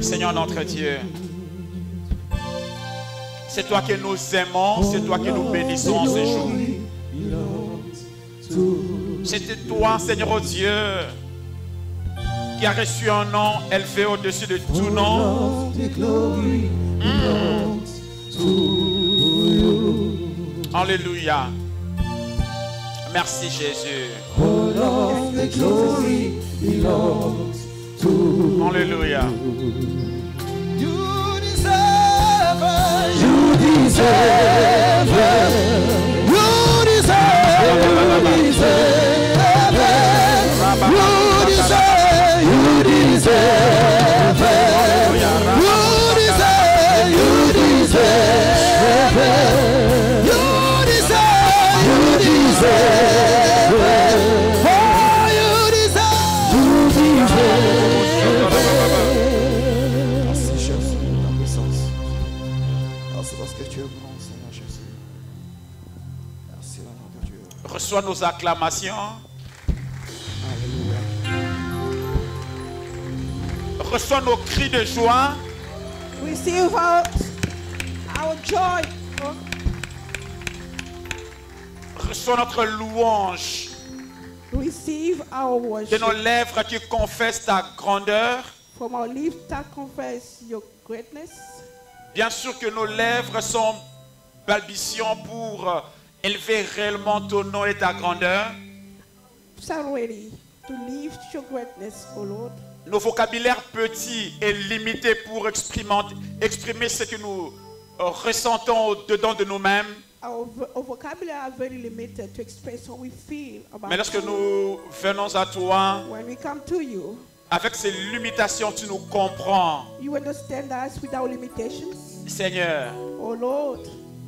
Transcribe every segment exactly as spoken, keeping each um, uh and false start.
Seigneur notre Dieu, c'est toi que nous aimons, c'est toi que nous bénissons en ce jour. C'était toi, Seigneur oh Dieu, qui a reçu un nom élevé au-dessus de tout nom. Mm. Alléluia. Merci Jésus. Alléluia. You deserve it. You deserve it. You deserve it. You deserve it. You deserve it. You deserve it. You deserve it. You deserve. You deserve it. Oh, you deserve. You deserve. Merci Jésus de ta puissance. Merci parce que tu es grand, Seigneur Jésus. Merci au nom de Dieu. Reçois nos acclamations. Alléluia. Reçois nos cris de joie. Receive our, our joy. Reçois notre louange. Receive our De worship. nos lèvres qui confessent ta grandeur. From our lips that confess your greatness. Bien sûr que nos lèvres sont balbutiants pour euh, élever réellement ton nom et ta grandeur. Stand ready to lift your greatness, O Lord. Nos vocabulaires petits et limités pour exprimer, exprimer ce que nous euh, ressentons au-dedans de nous-mêmes. Our, vo- our vocabulary are very limited to express what we feel about Mais lorsque you. nous venons à toi, When we come to you, avec ces limitations, tu nous comprends. you understand us without limitations. Seigneur, Oh Lord,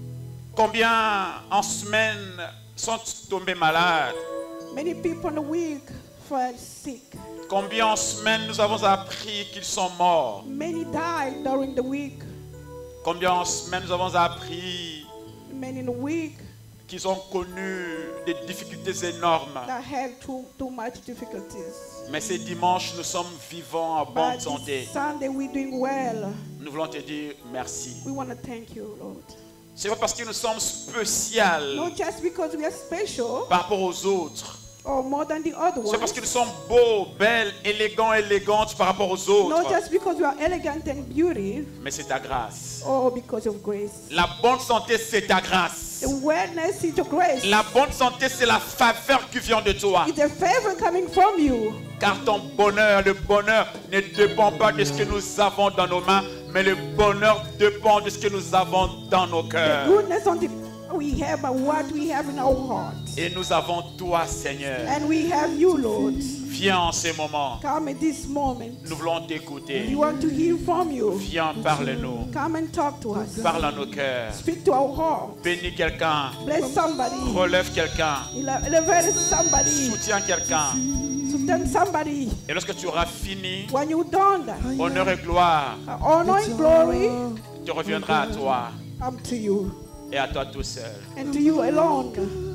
combien en semaine sont tombés malades? many people in the week fell sick. Combien en semaine nous avons appris qu'ils sont morts? Many died during the week. Combien en semaine nous avons appris Many in the week qu'ils ont connu des difficultés énormes? that had too, too much difficulties. Mais ces dimanches, nous sommes vivants en bonne But santé. this Sunday we're doing well. Nous voulons te dire merci. We want to thank you, Lord. C'est pas parce que nous sommes spéciaux Not just because we are special par rapport aux autres. or more than the other C'est parce ones. que nous sommes beaux, belles, élégants, élégantes par rapport aux autres. Not just because we are elegant and beauty Mais c'est ta grâce. or because of grace. La bonne santé, c'est ta grâce. The wellness is your grace. La bonne santé, c'est la faveur qui vient de toi. It's a favor coming from you. Car ton bonheur, le bonheur ne dépend pas de ce que nous avons dans nos mains, mais le bonheur dépend de ce que nous avons dans nos The cœurs. goodness on the we have but what we have in our hearts. Et nous avons toi, Seigneur. And we have you, Lord. Viens en ce moment. Come at this moment. Nous voulons t'écouter. We want to hear from you. Viens, parle-nous. Come and talk to us. Parle à nos cœurs. Speak to our heart. Bénis quelqu'un. Bless somebody. Relève quelqu'un. Ele- Elevate somebody. Soutiens quelqu'un. Sustain somebody. Et lorsque tu auras fini, When you're done, honneur et gloire honor and glory te reviendra à toi up to you et à toi tout seul. and to you alone.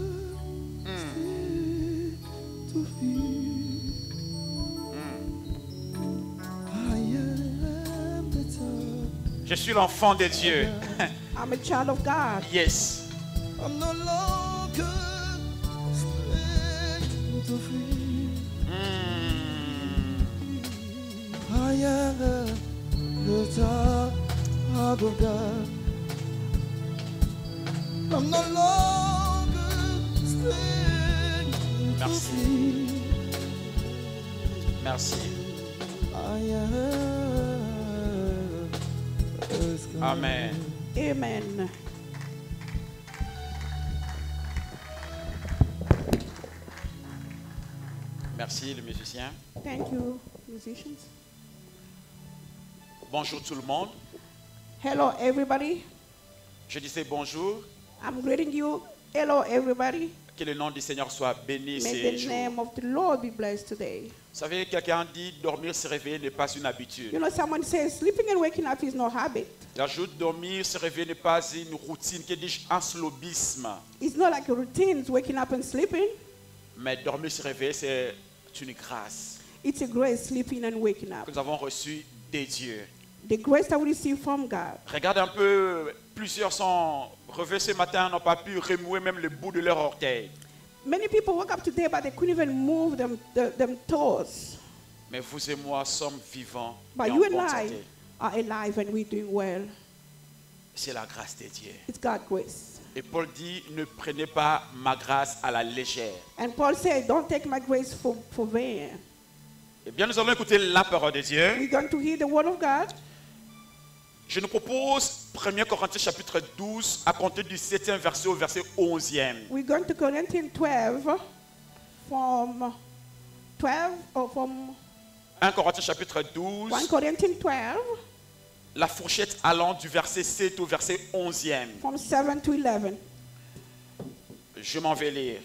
Je suis l'enfant de Dieu. I'm a child of God. Yes. I'm no longer slave to fear. Mm. I am the child of God. I'm no longer slave to Merci. fear. Merci. I am. Amen. Amen. Merci, le musicien. Thank you, musicians. Bonjour tout le monde. Hello, everybody. Je disais bonjour. I'm greeting you. Hello, everybody. Que le nom du Seigneur soit béni May ces the jours. name of the Lord be blessed today. Vous savez, quelqu'un dit dormir, se réveiller n'est pas une habitude. You know, someone says sleeping and waking up is no habit. J'ajoute dormir, se réveiller n'est pas une routine, que dis-je, un slobisme. It's not like a routine, it's waking up and sleeping. Mais dormir, se réveiller, c'est une grâce It's a grace, sleeping and waking up, que nous avons reçue des dieux. the grace that we receive from God. Regarde un peu, plusieurs sont relevés ce matin, n'ont pas pu remuer même le bout de leur orteil. Many people woke up today, but they couldn't even move them, them, them toes. Mais vous et moi sommes vivants But et en you and bonne I santé. are alive and we're doing well. C'est la grâce de Dieu. It's God's grace. Et Paul dit, ne prenez pas ma grâce à la légère. And Paul said, don't take my grace for, for vain. Eh bien, nous allons écouter la parole de Dieu. We're going to hear the word of God. Je nous propose premier Corinthiens chapitre douze à compter du septième verset au verset onzième. We're going to Corinthians twelve from twelve or from premier Corinthiens chapitre douze, First Corinthians twelve la fourchette allant du verset sept au verset onzième. from seven to eleven. Je m'en vais lire.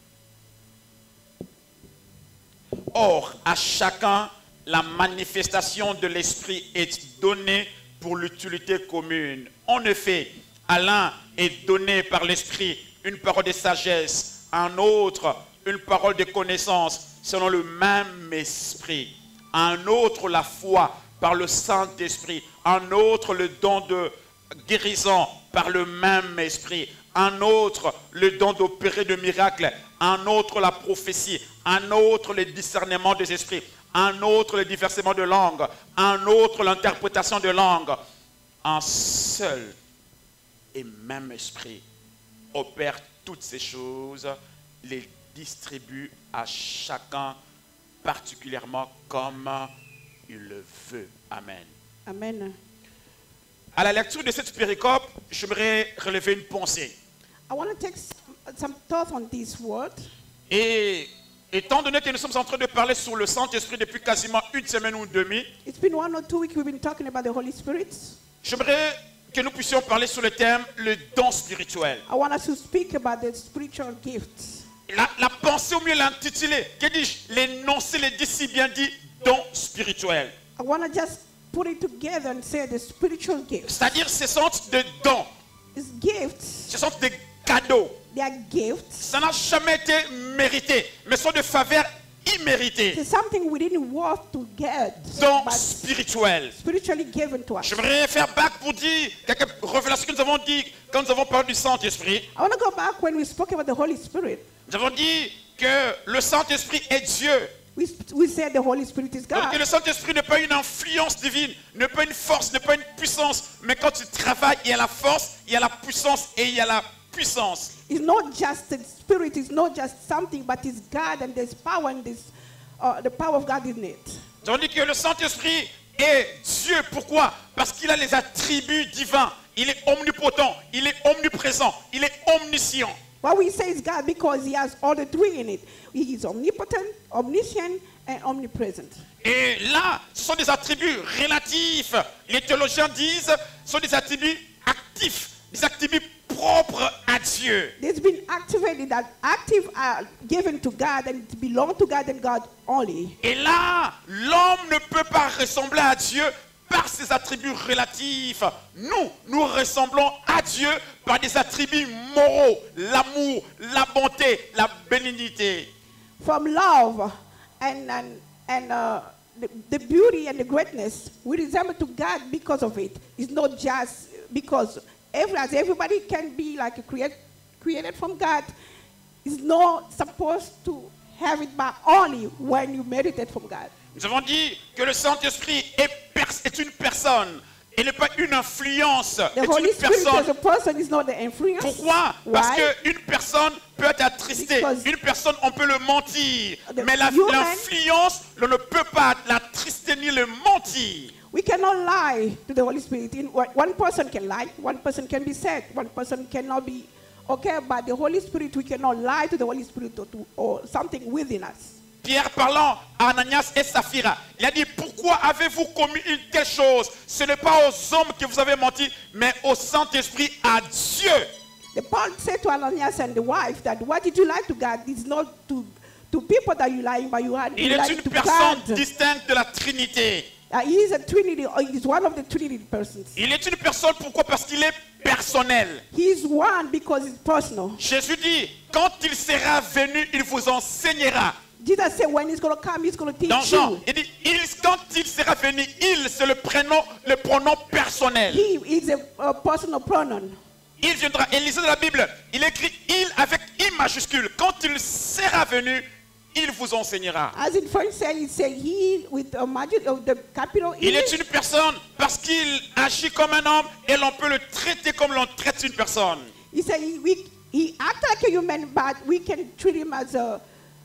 Or, à chacun, la manifestation de l'esprit est donnée pour l'utilité commune. En effet, à l'un est donné par l'esprit une parole de sagesse, à un autre une parole de connaissance selon le même esprit, à un autre la foi par le Saint-Esprit, à un autre le don de guérison par le même esprit, à un autre le don d'opérer de miracles, à un autre la prophétie, à un autre le discernement des esprits, à un autre le diversement de langues, à un autre l'interprétation de langues. Un seul et même esprit opère toutes ces choses, les distribue à chacun particulièrement comme il le veut. Amen. Amen. À la lecture de cette péricope, j'aimerais relever une pensée. I want to take some, some thought on this word. Et étant donné que nous sommes en train de parler sur le Saint-Esprit depuis quasiment une semaine ou demie, It's been one or two weeks we've been talking about the Holy Spirit. j'aimerais que nous puissions parler sur le thème le don spirituel. I want us to speak about the spiritual gifts. La, la pensée, au mieux l'intituler, que dis-je, l'énoncé, le dit si bien dit, don spirituel. I want to just put it together and say the spiritual gifts. C'est-à-dire, ce sont des dons, It's gifts. ce sont des cadeaux. They are gifts. Ça n'a jamais été mérité, mais ce sont des faveurs imméritées. It's something we didn't work to get, Dons but spirituels. spiritually given to us. J'aimerais faire back pour dire quelques révélations que nous avons dit quand nous avons parlé du Saint-Esprit. I want to go back when we spoke about the Holy Spirit. Nous avons dit que le Saint-Esprit est Dieu. We, we said the Holy Spirit is Donc que God. le Saint-Esprit n'est pas une influence divine, n'est pas une force, n'est pas une puissance. Mais quand tu travailles, il y a la force, il y a la puissance et il y a la puissance. It's not just the Spirit, it's not just something, but it's God and there's power and there's uh, the power of God in it. Nous avons dit que le Saint-Esprit est Dieu. Pourquoi? Parce qu'il a les attributs divins. Il est omnipotent, il est omniprésent, il est omniscient. Why we say it's God? Because He has all the three in it. He is omnipotent, omniscient, and omnipresent. Et là, ce sont des attributs relatifs. Les théologiens disent ce sont des attributs actifs, des attributs propres à Dieu. There's been activated that active are given to God and it belong to God and God only. Et là, l'homme ne peut pas ressembler à Dieu par ses attributs relatifs. Nous, nous ressemblons à Dieu par des attributs moraux, l'amour, la bonté, la bénignité. From love and and, and uh, the, the beauty and the greatness, we resemble to God because of it. It's not just because every, as everybody can be like a create, created from God. It's not supposed to have it, but only when you meditate from God. Nous avons dit que le Saint-Esprit est, pers- est une personne et n'est pas une influence, The est Holy une Spirit as personne. a person is not the influence. Pourquoi? Parce Why? qu'une personne peut être attristée, Because une personne, on peut le mentir, the mais la- human- l'influence, on ne peut pas l'attrister ni le mentir. We cannot lie to the Holy Spirit. In, one person can lie, one person can be sad, one person cannot be okay, but the Holy Spirit, we cannot lie to the Holy Spirit or, to, or something within us. Pierre parlant à Ananias et Saphira, il a dit, pourquoi avez-vous commis une telle chose? Ce n'est pas aux hommes que vous avez menti, mais au Saint-Esprit, à Dieu. The Paul said to Ananias and the wife that what did you lie to God? It's not to, to people that you lying, but you are Il you est lying une to personne God. distincte de la Trinité. Uh, he is a Trinity, or he is one of the Trinity persons. Il est une personne, pourquoi? Parce qu'il est personnel. He is one because it's personal. Jésus dit, quand il sera venu, il vous enseignera. Jesus said when he's going to come, he's going to teach Dans Jean, you. il dit, il- quand il sera venir. Il, c'est le prénom, le pronom personnel. He is a, a personal pronoun. Il viendra. Et lisez dans la Bible, il écrit il avec I majuscule. Quand il sera venu, il vous enseignera. As in French say, it say he with a major of the capital Il E. est une personne parce qu'il agit comme un homme et l'on peut le traiter comme l'on traite une personne. He said he, we, he acts like a human, but we can treat him as a,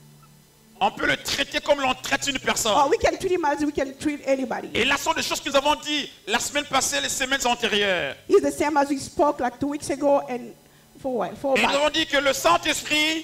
On peut le traiter comme l'on traite une personne. or we can treat him as we can treat anybody. Et là sont des choses que nous avons dit la semaine passée, les semaines antérieures. He's the same as we spoke like two weeks ago and for what? For Et nous back. avons dit que le Saint-Esprit,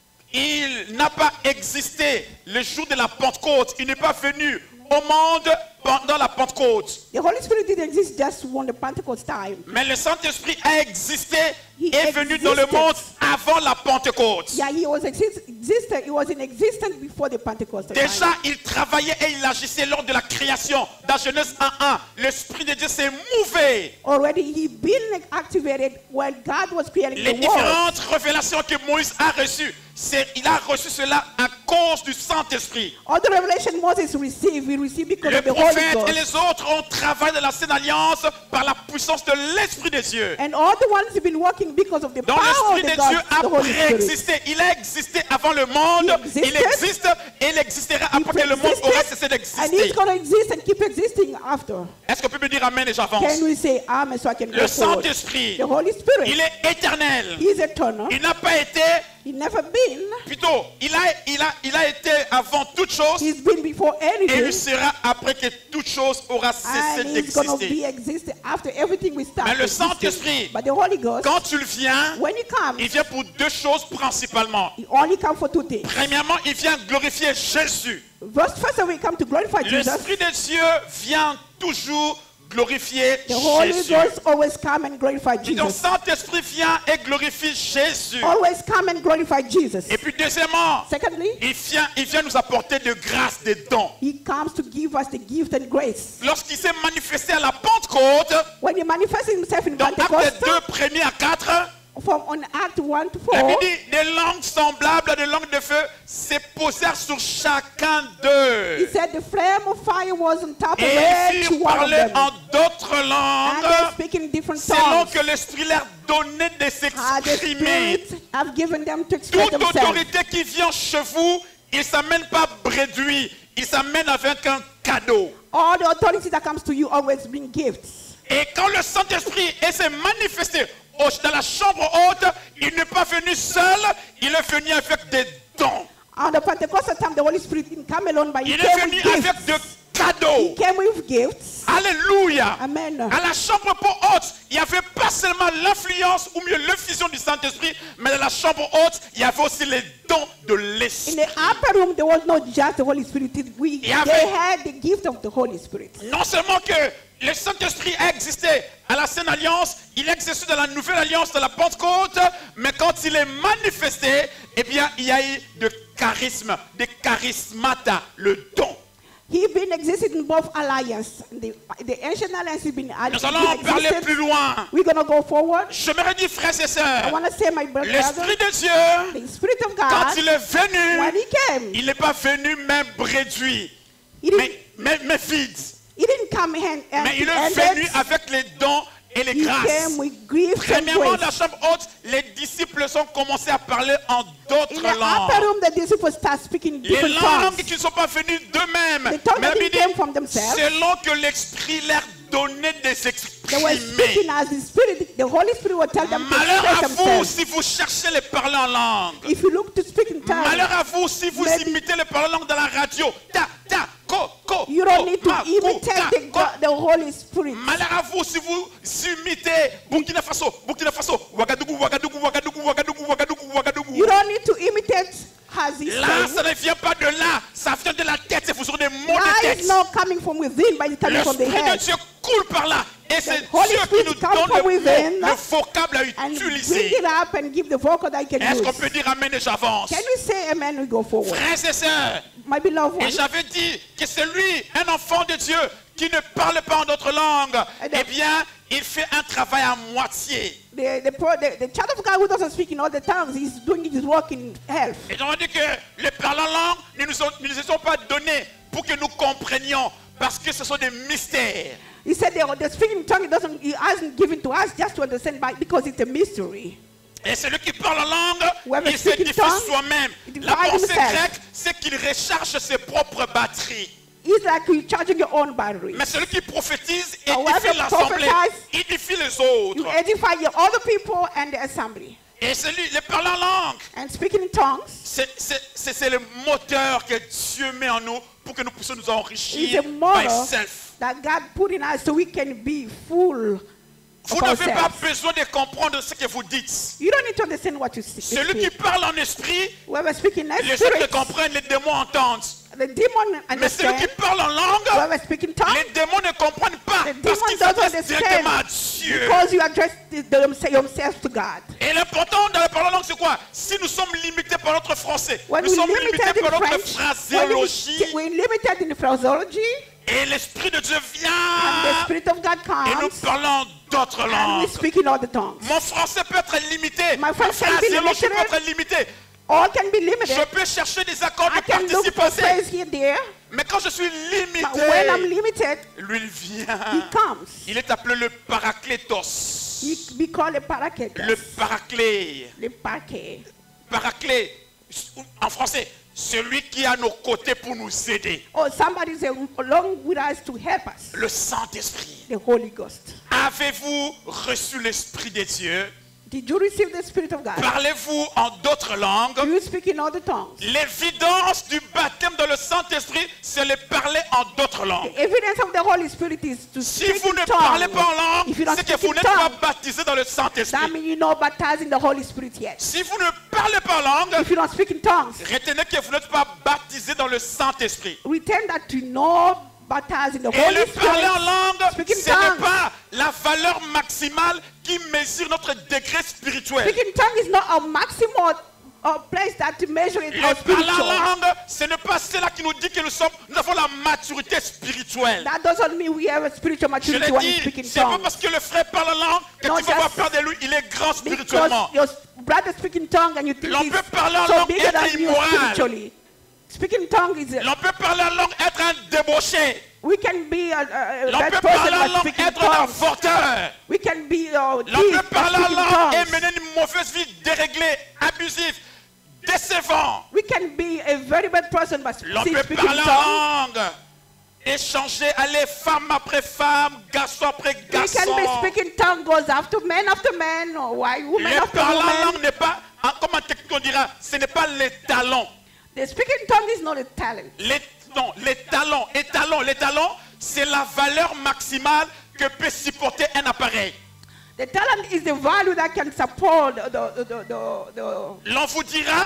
il n'a pas existé le jour de la Pentecôte. Il n'est pas venu au monde pendant la Pentecôte. The Holy Spirit didn't exist just on the Pentecost time. Mais le Saint-Esprit a existé He et est venu dans le existed. monde avant la Pentecôte. Yeah, he was exist, existed. He was in existence before the Pentecost Déjà, time. il travaillait et il agissait lors de la création. Dans Genèse un un, l'Esprit de Dieu s'est mouvé. Already he been activated when God was creating Les the world. différentes révélations que Moïse a reçues, c'est, il a reçu cela à cause du Saint-Esprit. All the revelation Moses received, he received because Les of the Holy prophètes et Ghost. les autres ont travaillé dans la Sainte Alliance par la puissance de l'Esprit de Dieu. And all the ones who've been working because of the Donc power of l'Esprit the de Dieu God, a the Holy Spirit. préexisté. Il a existé avant le monde. He existed. Il existe et il existera He après que le monde aura cessé existed, and d'exister. he's going to exist and keep existing after. Est-ce qu'on peut me dire Amen et j'avance? Can we say amen so I can Le go forward? Saint-Esprit, The Holy Spirit, il est éternel. he is eternal. Il n'a pas été, He never been. plutôt, il a, il a, il a été avant toute chose He's been before et il anything. sera après que toute chose aura cessé And he's going to be d'exister. existing after everything we start. Mais le existing. Saint-Esprit, But the Holy Ghost, quand tu le viens, when he comes, il vient pour deux choses principalement. he only comes for two things. Premièrement, il vient glorifier Jésus. First, first of all, he comes to glorify Jesus. L'Esprit de Dieu vient toujours glorifier The Holy Jésus. Ghost always come and glorify Donc, Jesus. Saint-Esprit vient et glorifie Jésus. Always come and glorify Jesus. Et puis, deuxièmement, Secondly, il vient, il vient nous apporter de grâce, des dons. he comes to give us the gift and grace. Lorsqu'il s'est manifesté à la Pentecôte, When he manifests himself in dans Actes Pentecost, deux, premier à quatre, from on Act one to la four, Bible dit des langues semblables à des langues de feu se posèrent sur chacun he d'eux. said the flame of fire was on top of Et ils each firent one of parler them. en d'autres And they langues speak in different selon tongues. que l'Esprit leur donnait de Ah, the s'exprimer. Spirit have given them to express Toute themselves. autorité qui vient chez vous, il ne s'amène pas bréduit, il s'amène avec un cadeau. All the authority that comes to you always bring gifts. Et quand le Saint-Esprit s'est manifesté au- dans la chambre haute, il n'est pas venu seul, il est venu avec des dons. On the Pentecostal time, the Holy Spirit didn't come alone, but he Il came est venu with avec gifts. des He cadeaux. came with gifts. Alléluia. Amen. À la chambre haute, il n'y avait pas seulement l'influence ou mieux l'effusion du Saint-Esprit, mais dans la chambre haute, il y avait aussi les dons de In l'Esprit. the upper room, there was not just the Holy Spirit. We, Il y avait- they had the gift of the Holy Spirit. Non seulement que le Saint-Esprit a existé à la Sainte Alliance, il a existé dans la Nouvelle Alliance de la Pentecôte, mais quand il est manifesté, eh bien, il y a eu de charisme, de charismata, le don. He been existed in both alliance. The, the ancient alliance has been, Nous been allons parler existed. plus loin. We're going to go forward. Je me dis, frères et I sœurs, want to say, my brother, l'Esprit de Dieu, the Spirit of quand God, il est venu, when he came, il n'est pas venu même réduit, he didn't, mais, mais, mais vide. he didn't come hand, Mais il est venu avec les dons et les He grâces. came with gifts and Premièrement, dans la grace. chambre haute, les disciples ont commencé à parler en In d'autres the upper langues. room, the disciples start speaking Les different langues tongues. qui ne sont pas venues d'eux-mêmes. The tongues Mais that la Bible came dit, from themselves. selon que l'Esprit leur donnait de They were s'exprimer. speaking as the Spirit, the Holy Spirit will tell them to Malheur express à vous themselves. si vous cherchez les parler en langue. If you look to speak in tongues, Malheur à vous si vous Maybe- imitez les parler en langue dans la radio. Ta, ta, ko, ko, you ko, don't need to ma, ko, imitate ta, the, ko. the Holy Spirit. Malheur à vous si vous imitez Burkina Faso, Burkina Faso, Ouagadougou, Ouagadougou, Ouagadougou, Ouagadougou, Ouagadougou, Ouagadougou. You don't need to imitate as he Là, says. ça ne vient pas de là, ça vient de la tête, c'est vous aurez des mots de Now tête. it's not coming from within, but it's coming from the L'Esprit de head. Dieu coule par là. Et c'est Holy Dieu qui Spirit nous comes donne from le, within mot, le vocable à And bring utiliser. it up and give the vocal that I can Est-ce qu'on use. peut dire Amen et j'avance? Can we say amen? We go forward. Frères et sœurs, My beloved et one, j'avais dit que c'est lui, un enfant de Dieu, qui ne parle pas en d'autres langues, eh bien, il fait un travail à moitié. the, the, pro- the, the child of God who doesn't speak in all the tongues, he's doing his work in health. Et j'avais dit que les parler en langue ne nous, ont- ne nous sont pas donnés pour que nous comprenions. Parce que ce sont des mystères. He said the, the speaking in tongue, it doesn't, he hasn't given to us just to understand by, because it's a mystery. Et celui qui parle en langue, Whoever il speaks in s'édifie tongue, soi-même. he La divides pensée himself. grecque, c'est qu'il recharge ses propres batteries. It's like you're charging your own battery. Mais celui qui prophétise However édifie l'assemblée, prophesies, édifie les You autres. edify your other people and the assembly. Et celui, le parler en langue, And speaking in tongues c'est c'est- c'est- c'est le moteur que Dieu met en nous pour que nous puissions nous is enrichir a by model self. that God put in us so we can be full Vous of n'avez pas ourselves. besoin de comprendre ce que vous dites. You don't need to understand what you say. Celui qui parle en esprit, Whoever speaking in les autres spirit, comprennent, les démons entendent. the demon Mais celui qui understand. parle en langue, Whoever speaking tongue, les démons ne comprennent pas the parce demon qu'ils doesn't s'adressent directement à understand Dieu. because you address the- the- themselves to God. Et l'important dans la parole en langue, c'est quoi? Si nous sommes limités par notre français, When nous we sommes limited limités in par notre French, when we, phraséologie, we're limited in phraseology, et l'Esprit de Dieu and the vient, Spirit of God et nous comes, parlons d'autres and we langues. speak in other tongues. Mon français peut être limité, My ma French can be phraséologie peut limited. être limitée. All can be Je limited. peux chercher des accords I de can look participe for passé, phrase here and there, mais quand je suis but when I'm limité, limited, lui il vient. He comes. Il est appelé le paraclétos. He be called a paracletus, Le paraclé. the parquet. Paraclé, en français, celui qui est à nos côtés pour nous aider. Or somebody is along with us to help us, Le Saint-Esprit. the Holy Ghost. Avez-vous reçu l'Esprit de Dieu? Did you receive the Spirit of God? Parlez-vous en d'autres langues? Do you speak in other tongues? L'évidence du baptême dans le Saint-Esprit, c'est le parler en d'autres langues. The evidence of the Holy Spirit is to Si speak vous in ne parlez tongues. pas en langue, If you don't c'est que speak vous in n'êtes pas tongues, baptisé dans le that Saint-Esprit. means you're not baptized in the Holy Spirit yet. Si vous ne parlez pas en langue, If you don't speak in tongues, retenez que vous n'êtes pas baptisé dans le Saint-Esprit. return that to not baptized in the Et Holy le parler en Spirit. langue, Speak in ce n'est tongues. pas la valeur maximale qui mesure notre degré spirituel. Speaking tongue is not a maximum uh, place that to measure it Le or parler en spiritual. langue, ce n'est pas cela qui nous dit que nous sommes, nous avons la maturité spirituelle. That doesn't mean we have a spiritual Je maturity l'ai when we dit, speak in c'est pas tongues. parce que le frère parle en langue que Non, tu vas avoir just peur de lui, il est grand Because spirituellement. your brother speak in tongue and you think L'on he's peut parler en so langue bigger et than être you immoral. spiritually. Speaking tongue is a, L'on peut parler en langue, être un débauché. we can be a, a, a L'on bad peut person parler en but langue, speaking être un tongues. avorteur. We can be a L'on thief peut but parler en speaking langue et tongues. mener une mauvaise vie déréglée, abusive, décevant. We can be a very bad person but L'on still peut speaking parler tongues. en langue, échanger, aller femme après femme, garçon après We can garçon. be speaking tongue goes after man after man or why woman Le after parler en woman. langue n'est pas, hein, comme en technique on dira, ce n'est pas les talents. The speaking tongue is not a talent. Les, non, les talents, les talents, les talents, c'est la valeur maximale que peut supporter un appareil. The talent is the value that can support the, the, the, the, the L'on vous dira,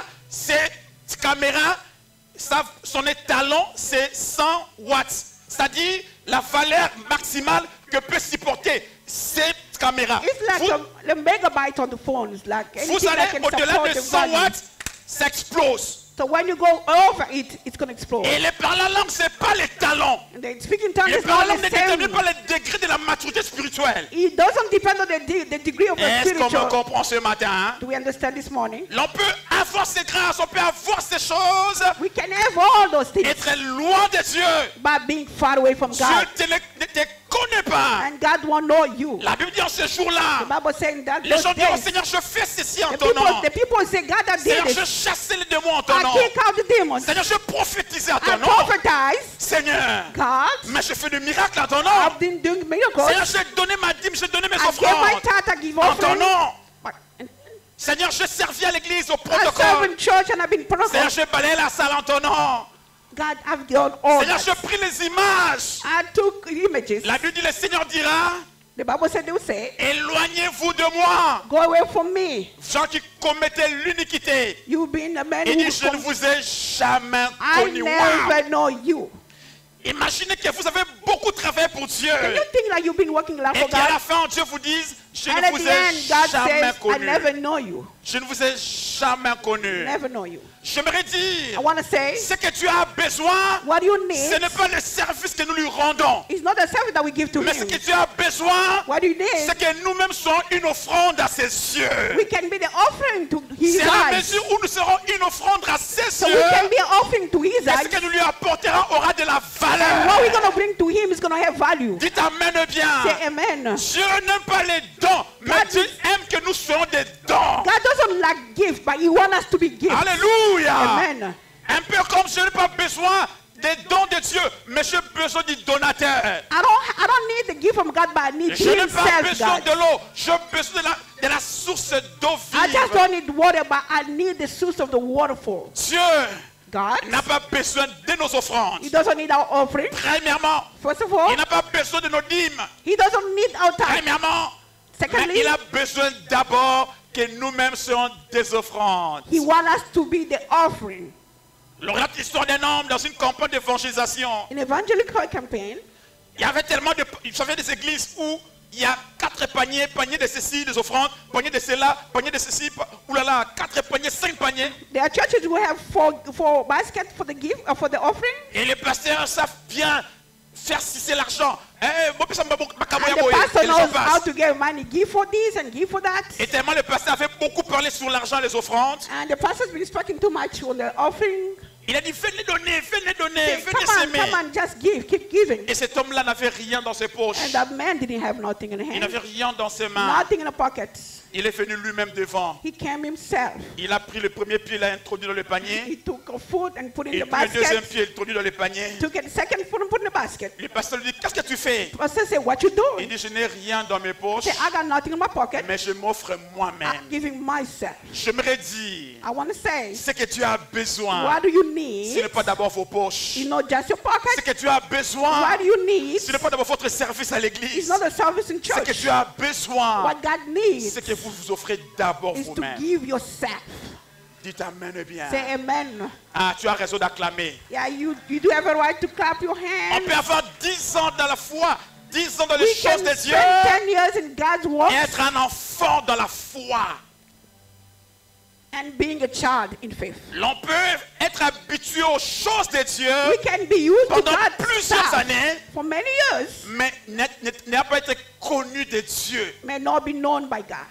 cette caméra, ça, son étalon, c'est cent watts. C'est-à-dire la valeur maximale que peut supporter cette caméra. It's like Vous, a, a megabyte on the phone. It's like anything vous that allez can au-delà support de the cent value. watts, ça explose. So when you go over it, it's going to explode. Et le parler en langue, c'est pas les talents. And the speaking tongue Le is parler en not langue ne the same. détermine pas le degré de la maturité spirituelle. It doesn't depend on the, de- the degree of the Est-ce qu'on me spiritual. comprend ce matin? Hein? Do we understand this morning? L'on peut avoir ces grâces, on peut avoir ces choses, We can have all those things être loin de Dieu. by being far away from Dieu God. te ne ne te connaît pas. And God won't know you. La Bible dit en ce The jour-là, Bible saying that les those gens diront, days, Seigneur, je fais ceci en the ton nom. people, the people say, God, I did Seigneur, je it. chassais les démons en ton I nom. kick out the demons. Seigneur, je prophétisais en I ton nom. prophetize. Seigneur, God, mais je fais des miracles en ton nom. I've been doing miracles. Seigneur, j'ai donné ma dîme, j'ai donné mes I gave my offrandes tithe, I give en ton offering. nom. But Seigneur, je servis à l'église, au I serve protocole. in church and I've been Seigneur, protocol. je balayais la salle en ton nom. God, I've done all Seigneur, that. je pris les images. I took images. La Bible dit, le Seigneur dira, The Bible said they will say, éloignez-vous de moi, go away from me. gens qui commettaient l'iniquité. You've been a man Il who dit, je ne com- vous ai jamais I connu. Wow. never know you. Imaginez que vous avez beaucoup travaillé pour Dieu. Can you think like you've been working a lot Et for qu'à God? la fin, Dieu vous dise, je And ne at vous the ai end, God jamais says, I connu. never know you. Je ne vous ai jamais connu. Never know you. J'aimerais I dire, want to say, ce que tu as besoin, what you ce need n'est pas le service que nous lui rendons. It's not the service that we give to Mais ce him. que tu as besoin, What you need, c'est que nous-mêmes soyons une offrande à ses yeux. we can be the offering to his C'est à la eyes. mesure où nous serons une offrande à ses So we yeux, can be an offering to his que ce eyes. que nous lui apporterons aura de la And what we're valeur. going to bring to him is going to have value. Dites amen bien. Say amen. Dieu n'aime pas les dons, mais God Dieu is- aime que nous soyons des dons. God doesn't like gifts, but he wants us to be gifts. Alléluia. Amen. Un peu comme je n'ai pas besoin des dons de Dieu, mais j'ai besoin du donateur. I don't, I don't need the gift from God, but I need Je n'ai pas himself, besoin God. de l'eau, j'ai besoin de la, de la source d'eau I just vive. don't need water, but I need the source of the waterfall. Dieu God, n'a pas besoin de nos offrandes. he doesn't need our offering. Premièrement, First of all, il n'a pas besoin de nos dîmes. he doesn't need our time. Premièrement, mais Secondly, il a besoin d'abord que nous-mêmes soyons des offrandes. he wants us to be the offering. On regarde l'histoire d'un homme dans une campagne d'évangélisation. In evangelical campaign, Il y avait tellement de... Vous savez, des églises où il y a quatre paniers, panier de ceci, des offrandes, panier de cela, panier de ceci, pa- oulala, quatre paniers, cinq paniers. there are churches who have four, four baskets for the gift, uh, for the offering. Et les pasteurs savent bien faire sucer l'argent. Eh, moi, ça m'a beaucoup- ma And camoya the boy, pastor et les gens knows how passent. to get money. Give for this and give for that. Et tellement le pasteur avait beaucoup parlé sur l'argent, les offrandes. And the pastor's been speaking too much on the offering. Il a dit, faites-les donner, faites-les donner, Say, faites-les come on, s'aimer. come on, just give, keep giving. Et cet homme-là n'avait rien dans ses poches. And that man didn't have nothing in Il hand, n'avait rien dans ses mains. nothing in the pocket. Il est venu lui-même devant. He came himself. Il a pris le premier pied, il l'a introduit dans le panier. He took a food and put Et in the puis le deuxième basket. pied, il introduit dans le panier. Took a second food and put in the basket. Le pasteur lui dit, qu'est-ce que tu fais? Pastor said, what you Il doing? dit, je n'ai rien dans mes poches, Say, I got nothing in my pocket. mais je m'offre moi-même. I'm giving myself. J'aimerais dire, I want to say, ce que tu as besoin, what do you ce need? n'est pas d'abord vos poches. It's not just your Ce pocket. que tu as besoin, What do you need? ce n'est pas d'abord votre service à It's l'église. not a service in Ce que church. tu as besoin, What God needs c'est que vous vous offrez d'abord is to vous-même. give yourself. Dites amen bien. Say amen. Ah, tu as raison d'acclamer. Yeah, you, you do have a right to clap your On hands. peut avoir dix ans dans la foi, dix ans dans les We choses can de Dieu spend ten years in God's work et être un enfant dans la foi. and being a child in faith. L'on peut être habitué aux choses de Dieu We can be used to pendant God's plusieurs stuff années, for many years, mais n'a pas été connu de Dieu. may not be known by God.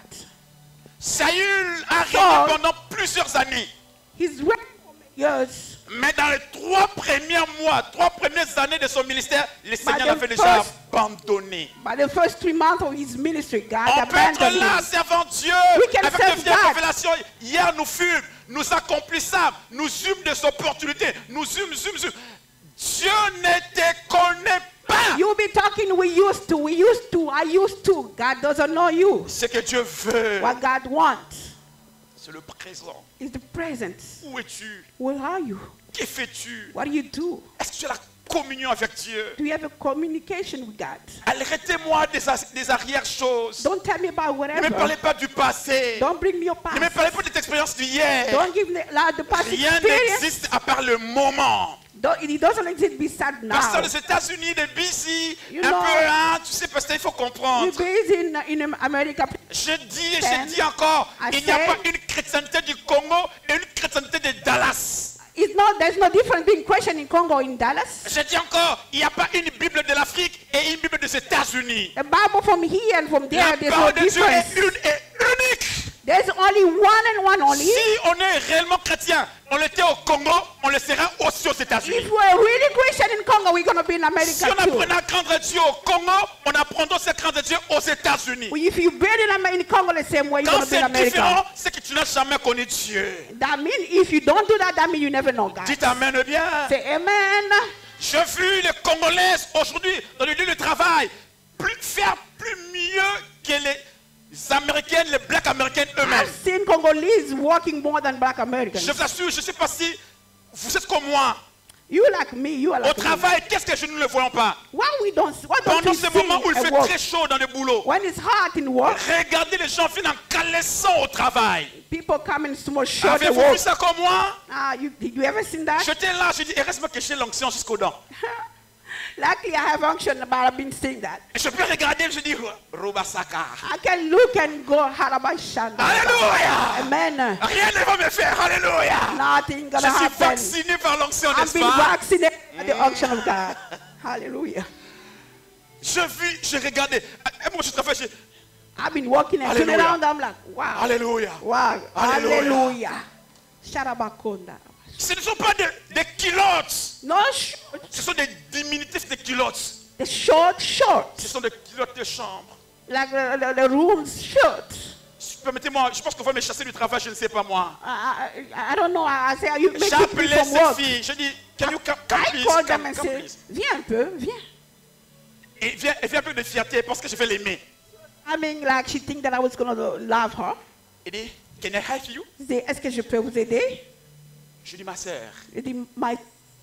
Saül a So- régné pendant plusieurs années, He's reigned for many years, mais dans les trois premiers mois, trois premières années de son ministère, le Seigneur the l'avait déjà first- abandonné. by the first three months of his ministry, God On peut être abandoned là him. servant Dieu We can avec serve de vieilles God. révélations. Hier nous fûmes, nous accomplissâmes, nous eûmes des opportunités, nous eûmes, eûmes, eûmes. Dieu ne te connaît pas. You'll be talking, we used to, we used to, I used to. God doesn't know you. Ce que Dieu veut, What God wants c'est le présent. is the present. Où es-tu? Where are you? Que fais-tu? What do you do? Est-ce que tu as la communion avec Dieu? Do you have a communication with God? Arrêtez-moi des, as- des arrières-choses. Don't tell me about Ne me whatever. parlez pas du passé. Don't bring me your Ne me past. parlez pas de l'expérience d'hier. Don't give me like, the past Rien experience. n'existe à part le moment. Don't, it doesn't exist beside now. Pasteur des États-Unis, de B C, You un know- peu, hein, tu sais, pasteur, il faut comprendre. We're based in, in America. Je dis et Then, je dis encore, I il n'y a say- pas une chrétienté du Congo et une chrétienté de Dallas. It's not, there's no difference being Christian in Congo or in Dallas. Je dis encore, il n'y a pas une Bible de l'Afrique et une Bible des États-Unis. The Bible from here and from there, La there's no parole de Dieu difference. est une et unique. There's only one and one only. Si on est réellement chrétien, on l'était au Congo, on le sera aussi aux If États-Unis. we're really Christian in Congo, we're going to be in Si America on too. apprenait à craindre Dieu au Congo, on apprendra à craindre Dieu aux États-Unis. If you build in, Amer- in Congo the same way, you're Quand going to be in c'est America. différent, c'est que tu n'as jamais connu Dieu. That means if you don't do that, that means you never know God. Dites amen bien. Say amen. Je vu les Congolaises aujourd'hui dans le lieu de travail plus, faire plus mieux que les Américaines, les Blacks américaines eux-mêmes. I've seen Congolese working more than black Americans. Je vous assure, je ne sais pas si vous êtes comme moi. You like me, you are Au like me. travail, qu'est-ce que je ne le voyons pas? Why we don't, why don't Pendant we ce see moment où il at fait work? très chaud dans le boulot, When it's hot in work, regardez les gens finissent en caleçon au travail. people come in small shorts at Avez-vous vu work. ça comme moi? Ah, you, did you ever seen that? J'étais là, je dis, et reste-moi que j'ai l'onction jusqu'aux dents. Luckily, I have unction, but I've been seeing that. Et je peux regarder, je dis, Robasaka. I can look and go, Harabashanda. Alléluia! Amen. Rien ne va me faire, alléluia! Nothing Je gonna suis happen. vacciné par l'onction, I've n'est-ce been pas? vaccinated by the unction of God. Hallelujah. Je vis, je regardais. Et moi, je travaille. Je... I've been walking and turning Hallelujah. around. I'm like, wow. Alléluia. Wow. Hallelujah. Hallelujah. Sharabakonda. Ce ne sont pas des, des culottes. No short. Ce sont des diminutifs de culottes. The short shorts. Ce sont des culottes de chambre. Like the, the, the room's shorts. Permettez-moi, je pense qu'on va me chasser du travail, je ne sais pas moi. I, I, I don't know. I say, you make J'ai it appelé from ces work. filles. Je dis, can you come, come I please, call come, them and come say, please. viens un peu, viens. Et vient, elle vient un peu de fierté parce que je vais l'aimer. I mean, like she think that I was going to love her. Elle dit, can I help you? Je dis, est-ce que je peux vous aider? Je dis, ma sœur. Je dis, my,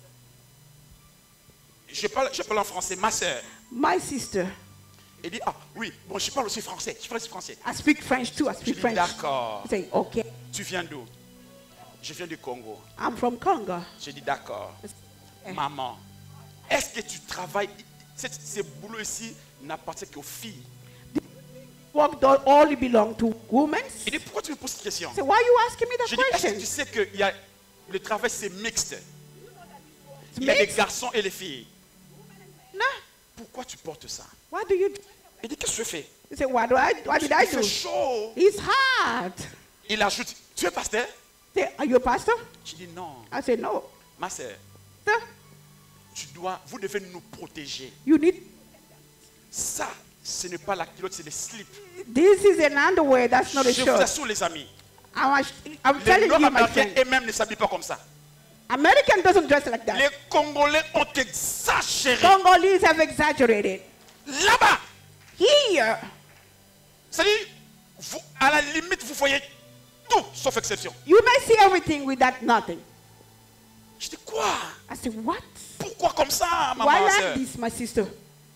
Je parle, je parle en français, ma sœur. my sister. Elle dit, ah oui, bon, je parle aussi français. Je parle aussi français. I speak French too. I Je speak dis, French. d'accord. I say, okay. Tu viens d'où? Je viens du Congo. I'm from Congo. Je dis, d'accord. Eh. Maman, est-ce que tu travailles? Ce, ce boulot ici n'appartient qu'aux filles. Work don't only belong to women. Il dit, pourquoi tu me poses cette question? So why are you asking me Je that dis, est-ce que question? tu sais que il y a, le travail c'est mixte? It's Il y a les mixed? garçons et les filles. No. Pourquoi tu portes ça? What do you do? Il dit, qu'est-ce que je fais? You say, what, do I, what did I Il do? fait chaud. It's hard. Il ajoute, tu es pasteur? Say, are you a pastor? Je dis, non. I say, no. Ma sœur, Sir, tu dois, vous devez nous protéger. you need, Ça, ce n'est pas la culotte, c'est le slip. this is an underwear, that's not a Je vous shirt. assure les amis, I'm, I'm les telling you, my Nord-Américains friend. eux-mêmes ne s'habillent pas comme ça. American doesn't dress like that. Les Congolais ont exagéré. Congolese have exaggerated. Là-bas, Here, c'est-à-dire, vous, à la limite, vous voyez tout, sauf exception. you may see everything without nothing. Je dis, quoi? I say, what? Pourquoi comme ça, Why maman, like sœur? this, my sister?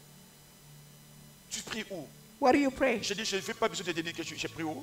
Tu pries où? What do you pray? Je dis, je n'ai pas besoin de te dire que je- j'ai pris où.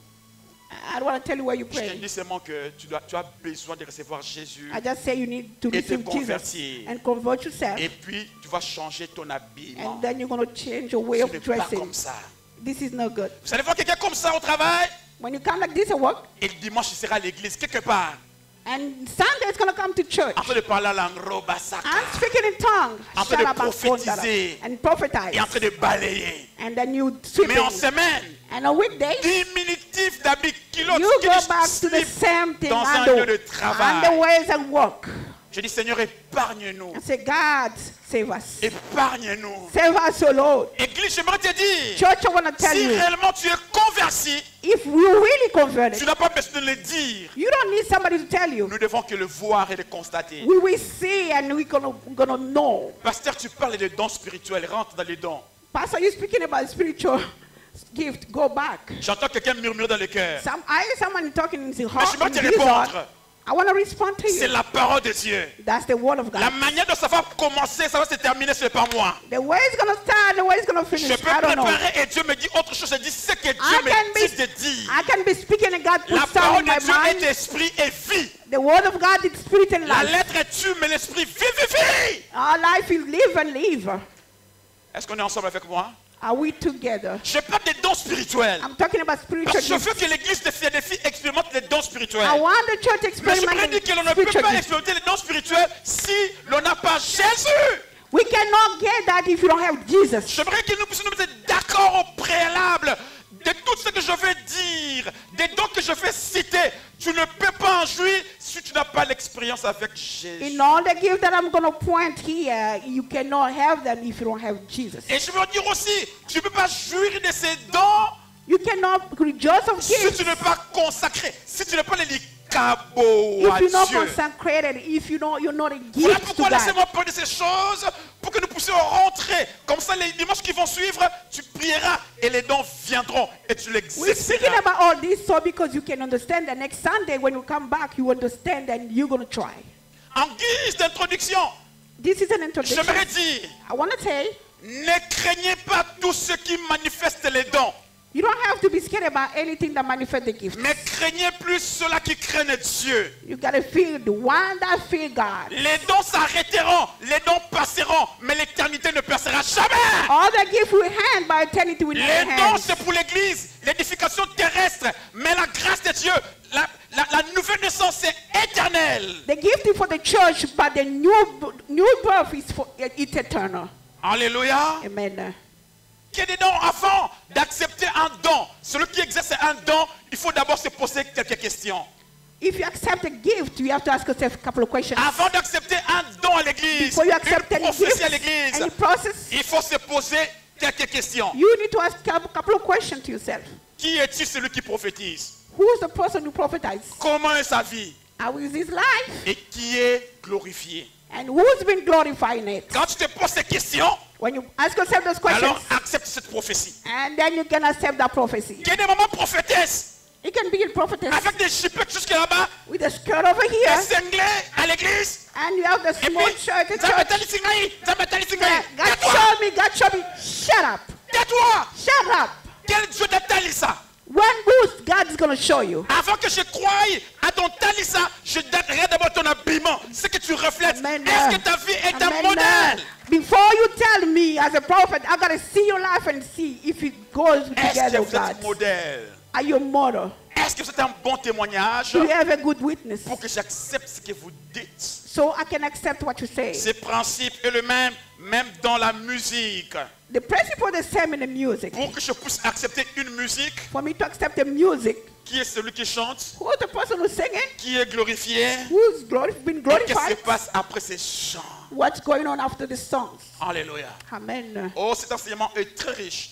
I don't want to tell you where you Je te pray. dis seulement que tu, dois, tu as besoin de recevoir Jésus. I just say you need to Et te receive Jesus convertir. and convert yourself, Et puis, tu vas changer ton habillement. and then you're going to change your way Tu of n'es pas dressing. comme ça. This is not good. Vous allez voir quelqu'un comme ça au travail. When you come like this at work, Et le dimanche, il sera à l'église quelque part. and Sunday is going to come to church. En train de parler la langue robasaka. I'm speaking in tongues, En train de Shalabakondara, prophétiser. and Et en prophetize, train de balayer. and then you sweep Mais en it. semaine, And on weekdays, diminutif d'habits culottes. you qui go est back to the slip same thing, dans un lieu de under, travail. underwears and work. Je dis, Seigneur, épargne-nous. And say, God, save us. Épargne-nous. Save us, O Lord. Église, j'aimerais te dire, Church, I want to tell si you, réellement tu es converti, if you really converted, tu n'as pas besoin de le dire. you don't need somebody to tell you. Nous devons que le voir et le constater. We will see and we're gonna, gonna know. Pasteur, tu parles des dons spirituels. Rentre dans les dons. Pastor, you're speaking about spiritual gift. Go back. J'entends quelqu'un murmurer dans le cœur. Some, I hear someone talking in the Mais heart. je vais in te his heart. répondre. I want to respond to C'est you. la parole de Dieu. That's the word of La God. manière de savoir commencer, ça va se terminer, ce n'est pas moi. The way it's gonna start, the way it's gonna Je finish. peux I don't know. préparer et Dieu me dit autre chose. Je dis ce que Dieu I can me dit be, de dire. I can be speaking and God La puts something parole in my de Dieu est mind. esprit et vie. The word of God is spirit and La life. lettre est tue, mais l'esprit vivifie. Our life is live and live. Est-ce qu'on est ensemble avec moi? Are we together? Je parle des dons spirituels. I'm talking about spiritual Parce que je gifts. veux que l'église de Philadelphie expérimente les dons spirituels. I want the church to Mais j'aimerais experiment dire que l'on in ne peut spiritual pas gifts. expérimenter les dons spirituels si l'on n'a pas Jésus. We cannot get that if you don't have Jesus. J'aimerais que nous puissions nous mettre d'accord au préalable de tout ce que je vais dire, des dons que je vais citer. Tu ne peux pas en jouir si tu n'as pas l'expérience avec Jésus. In all the gifts that I'm going to point here, you cannot have them if you don't have Jesus. Et je veux dire aussi, tu ne peux pas jouir de ces dons You cannot rejoice of si gifts tu n'es pas consacré, si tu n'es pas les cabots if à you're not Dieu. consecrated, if you don't, you're not a Voilà gift to pourquoi God. laissez-moi parler de ces choses pour que nous puissions rentrer. Comme ça, les dimanches qui vont suivre, tu prieras et les dons viendront et tu We're speaking l'exerceras. about all this so because you can understand that next Sunday when you come back, you understand and you're going to try. En guise d'introduction, This is an introduction. j'aimerais dire, I want to say, ne craignez pas tous ceux qui manifestent les dons, you don't have to be scared about anything that manifests the gift. mais craignez plus ceux-là qui craignent Dieu. You got to feel the one that fear God. Les dons s'arrêteront, les dons passeront, mais l'éternité ne passera jamais. All the gifts we hand by eternity will Les never dons, hand. c'est pour l'église, l'édification terrestre, mais la grâce de Dieu, la, la, la nouvelle naissance, c'est éternel. The gift is for the church, but the new new birth is for it's eternal. Alléluia. Amen. Qui est dedans avant d'accepter un don? Celui qui exerce un don, il faut d'abord se poser quelques questions. If you accept a gift, you have to ask yourself a couple of questions. Avant d'accepter un don à l'église, Before you accept une any prophétie gift, à l'église, any process, il faut se poser quelques questions. you need to ask a couple of questions to yourself. Qui est-il celui qui prophétise? Who is the person who prophesies? Comment est sa vie? How is his life? Et qui est glorifié? And who's been glorifying it? Quand tu te poses ces questions, When you ask yourself those questions, alors accepte cette prophétie. and then you can accept that prophecy. Il y a des moments prophétesses, It can be a prophetess avec des chipettes jusque là-bas, with a skirt over here, des cinglés à l'église. and you have the Et small puis, shirt in Zambetali church. Singaï, Zambetali Singaï. Yeah, God Tais-toi, show me, God show me. Shut up. tais-toi. Shut up. Quel Dieu de Talissa? When who's God is going to show you? Avant que je croie à ton Talissa, je regarde d'abord ton habillement, ce que tu reflètes. Amen. Est-ce que ta vie est un Amen. modèle? Before you tell me as a prophet, I got to see your life and see if it goes Est-ce together que with vous êtes God. modèle? Are you a model? Est-ce que c'est un bon témoignage Do you have a good witness? pour que j'accepte ce que vous dites? So I can accept what you say. Ce principe est le même, même dans la musique. The principle is the same in the music. Pour que je puisse accepter une musique, For me to accept the music, qui est celui qui chante, who is the person who's singing? qui est glorifié, Who's glori- been et qu'est-ce qui se glorified? passe après ces chants? What's going on after the songs? Alléluia. Amen. Oh, cet enseignement est très riche.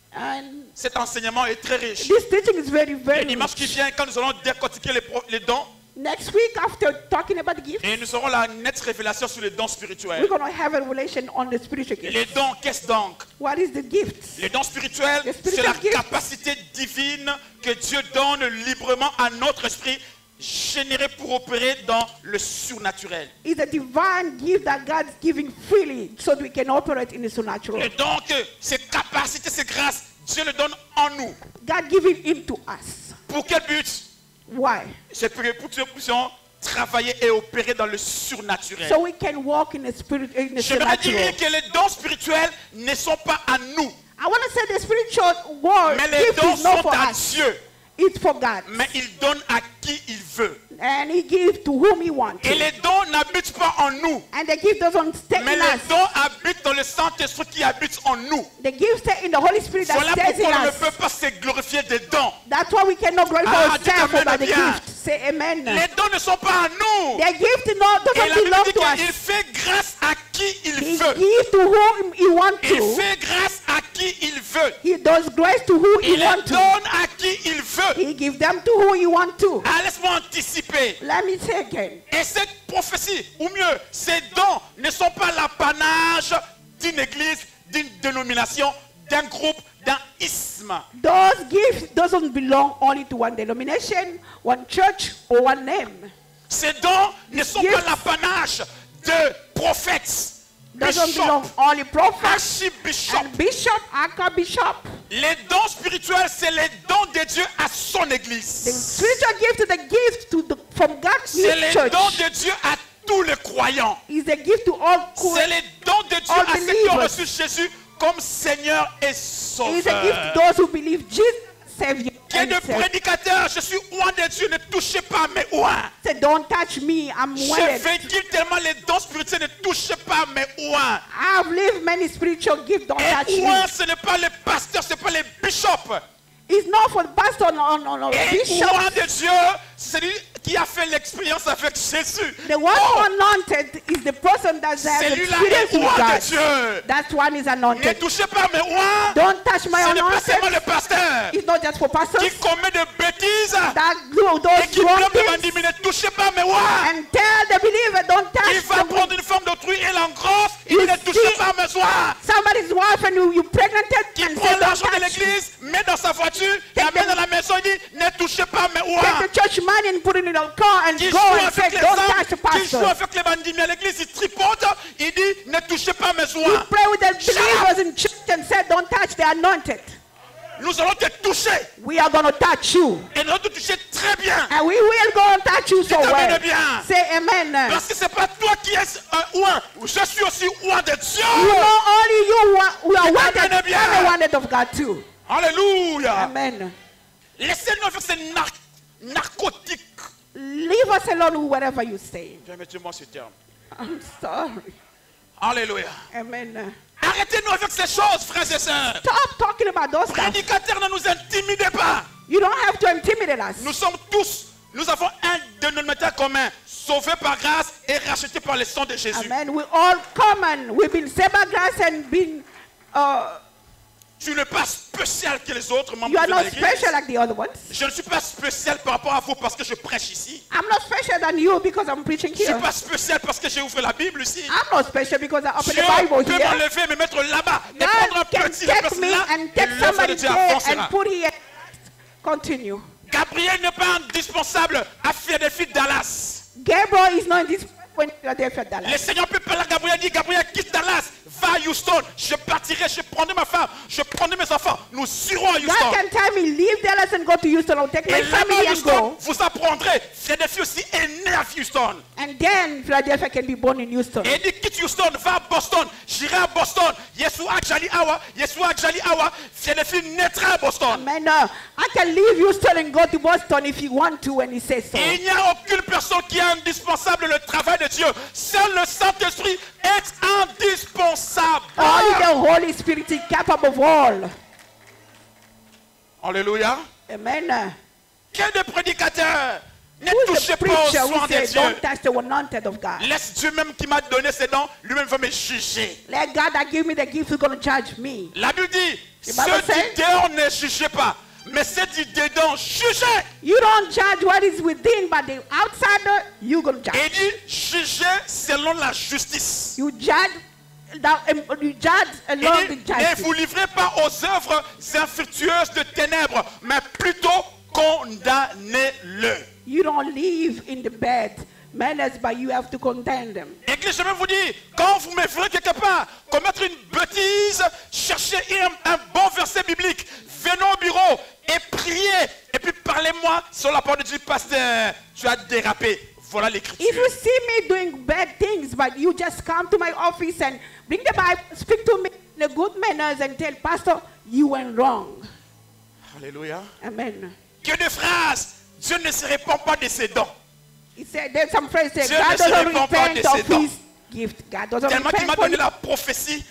And Cet enseignement est très riche. this teaching is very, Et very dimanche qui rich. vient, quand nous allons décortiquer les, pro- les dons, Next week, after talking about the gifts, et nous aurons la nette révélation sur les dons we're spirituels. going to have a relation on the spiritual gifts. Les dons, qu'est-ce donc? What is the gifts? Les dons spirituels, Les c'est la spiritual gifts. capacité divine que Dieu donne librement à notre esprit, généré pour opérer dans le surnaturel. Is a divine gift that God's giving freely so that we can operate in the supernatural. Et donc, ces capacités, ces grâces, Dieu le donne en nous. God giving it to us. Pour quel but? Why? C'est pour que nous puissions travailler et opérer dans le surnaturel. So we can walk in the spirit, in the J'aimerais supernatural. dire que les dons spirituels ne sont pas à nous, I want to say the spiritual world mais les gift dons is not sont for à us. Dieu. It's for God. Mais il donne à qui il veut. And He gives to whom He wants Et to. les dons n'habitent pas en nous, And the gift doesn't stay mais in les us. dons habitent dans le Saint-Esprit qui habite en nous. The gift stay in the Holy Spirit that Voilà stays in pourquoi on ne us. peut pas se glorifier des dons. That's why we cannot glorify Ah, dites ourselves amen by the bien. gift. Say amen. Les dons ne sont pas à nous. The gift no, Et doesn't la Bible belong dit to qu'il us. fait grâce à qui il He veut. gives to whom He wants Il to. fait grâce à qui il veut. He does grace to who He Il les wants to. donne à qui il veut. He gives them to who He wants to. Ah, laisse-moi anticiper. Let me say again. Et cette prophétie, ou mieux, ces dons ne sont pas l'apanage d'une église, d'une dénomination, d'un groupe, d'un isthme. Those gifts doesn't belong only to one denomination, one church, or one name. Ces dons ne sont Yes. pas l'apanage de prophètes, Doesn't belong bishops, only prophets archibishops. and bishop, archbishop. Les dons spirituels, c'est les dons de Dieu à son The église. spiritual gift is the gift to the, from God to C'est His les church. dons de Dieu à tous les croyants. Is a gift to all C'est les dons de Dieu all à ceux qui ont believers. reçu Jésus comme Seigneur et Is a gift to Sauveur. those who believe Jesus Savior. Qui est and de Savior. prédicateur, je suis oint de Dieu, ne touchez pas mes oints. Say, don't touch me, I'm Je wedded. véhicule tellement les dons spirituels, ne touchez pas mes oints. I've lived many spiritual gifts, don't touch Et me. oint, ce n'est pas les pasteurs, ce n'est pas les bishops. It's not for the pastor or no, no, Et bishop. oint de Dieu, c'est lui qui a fait l'expérience avec Jésus. The one Oh, who anointed is the person that has celui-là experience est with oint de God. Dieu. That one is Ne anointed. touchez pas mes oints. Don't touch my Ce n'est pas seulement anointed. le pasteur It's not just for pastors qui commet des bêtises that do et those qui wrong blâme les things bandits, mais ne touchez pas mes oints. and tell the believer, don't Il touch va them. prendre une femme d'autrui et l'engrosse, il You ne touchez see- pas mes oints. Somebody's wife and you, you pregnanted Qui and prend say, don't l'argent de touch. l'église, met dans sa voiture, Take l'amène the- dans la maison, il dit ne touchez pas mes oints. Take the church money and put it in a car and Qui go joue and say, avec les don't hommes, touch the qui joue pastor. avec les bandits, mais à l'église il tripote, il dit ne touchez pas mes You oints. pray with the Shut believers in church and say, don't touch the anointed. Nous allons te toucher We are going to touch you. et nous allons te toucher très bien. And we will go and touch you so Dites amen well. bien. Say amen. Parce que c'est pas toi qui es un oint, je suis aussi oint de Dieu. You know only you wa- who are Dites wanted, amen bien. I'm wanted of God too. Alléluia. Amen. Laissez-nous avec ces nar- narcotiques. Leave us alone with whatever you say. Permettez-moi ce terme. I'm sorry. Alléluia. Amen. Arrêtez-nous avec ces choses, frères et sœurs. Stop talking about those stuff. Prédicateurs, ne nous intimidez pas. You don't have to intimidate us. Nous sommes tous, nous avons un dénominateur commun, sauvé par grâce et racheté par le sang de Jésus. Amen. We all common. We've been saved by grace and been. Uh, Tu n'es pas spécial que les autres membres you are de not l'église. special like the other ones. Je ne suis pas spécial par rapport à vous parce que je prêche ici. I'm not special than you because I'm preaching Je ne here. suis pas spécial parce que j'ai ouvert la Bible ici. I'm not special because I open Dieu the Bible peut here. m'enlever, me mettre là-bas et prendre un God can petit la take place me là and et take l'œuvre de somebody Dieu there avancera. and put here. Continue. Gabriel n'est pas indispensable à Philadelphie, Dallas. Gabriel is not in this when you are there for Le Dallas. Seigneur peut parler à Gabriel, dit Gabriel, quitte Dallas, va à Houston. Je partirai, je prendrai ma femme, je prendrai mes enfants. Nous irons à God Houston. can tell me leave Dallas and go to Houston. I'll take my Et là-bas family à and Houston, go. vous apprendrez. Philadelphie aussi est né à Houston. And then Philadelphia can be born in Houston. Et il dit quitte Houston, va à Boston. J'irai à Boston. Yeshua Jali Awa, Yeshua Jali Awa. Philadelphie naîtra à Boston. Man, uh, I can leave Houston and go to Boston if you want to when he says so. Et il n'y a aucune personne qui est indispensable le travail de Dieu. Seul le Saint-Esprit est indispensable. Only the Holy Spirit is capable of all. Alléluia. Amen. Quel de prédicateur ne Who's touchez the pas au preacher soin who de says, Dieu. don't touch the anointed of God? Laisse Dieu même qui m'a donné ses dons, lui-même va me juger. Let God that give me the gift is going to judge me. La Bible dit, The ceux Bible du says- dehors ne jugez pas, mais ceux du dedans jugez. You don't judge what is within, but the outsider, you're going to Et il judge. dit, jugez selon la justice. You judge, that, um, you judge Il along dit, the ne justice. vous livrez pas aux œuvres infructueuses de ténèbres, mais plutôt condamnez-le. You don't live in the bad manners, but you have to condemn them. Église, je vais vous dire, quand vous me verrez quelque part commettre une bêtise, cherchez un, un bon verset biblique, venez au bureau et priez. Et puis parlez-moi sur la parole de Dieu, pasteur, tu as dérapé. Voilà l'écriture. If you see me doing bad things, but you just come to my office and bring the Bible, speak to me in a good manners and tell Pastor, you went wrong. Alléluia. Amen. Que de phrases. Dieu ne se répand pas de ses dons. He said, there's some phrase that Dieu God ne se doesn't répand pas repent de ses of dons. his gift. God doesn't Tellement qu'il m'a repent for donné his. la prophétie.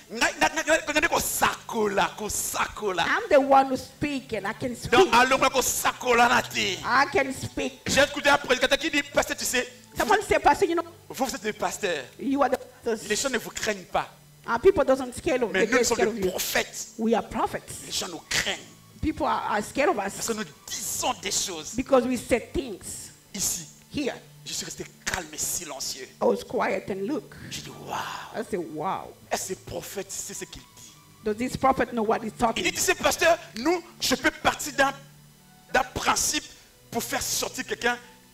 I'm the one who speak and I can Donc, speak. allons ko sakola na te. I can speak. J'ai écouté un prédicateur qui dit, pasteur, tu sais, Someone say, Pastor, you know, vous, vous êtes des pasteurs. you are the Les pastors. gens ne vous craignent pas. Our people doesn't scare of, Mais they nous, nous get sommes scared of des you. prophètes. We are prophets. Les gens nous craignent. People are, are scared of Parce us que nous disons des choses. because we said things Ici, here. je suis resté calme et silencieux. I was quiet and look. J'ai dit, waouh. I said, wow. Est-ce que ce prophète, c'est ce qu'il dit? Does this prophet know what he's Il talking? dit, tu sais, pasteur, nous, je peux partir d'un d'un principe pour faire sortir quelqu'un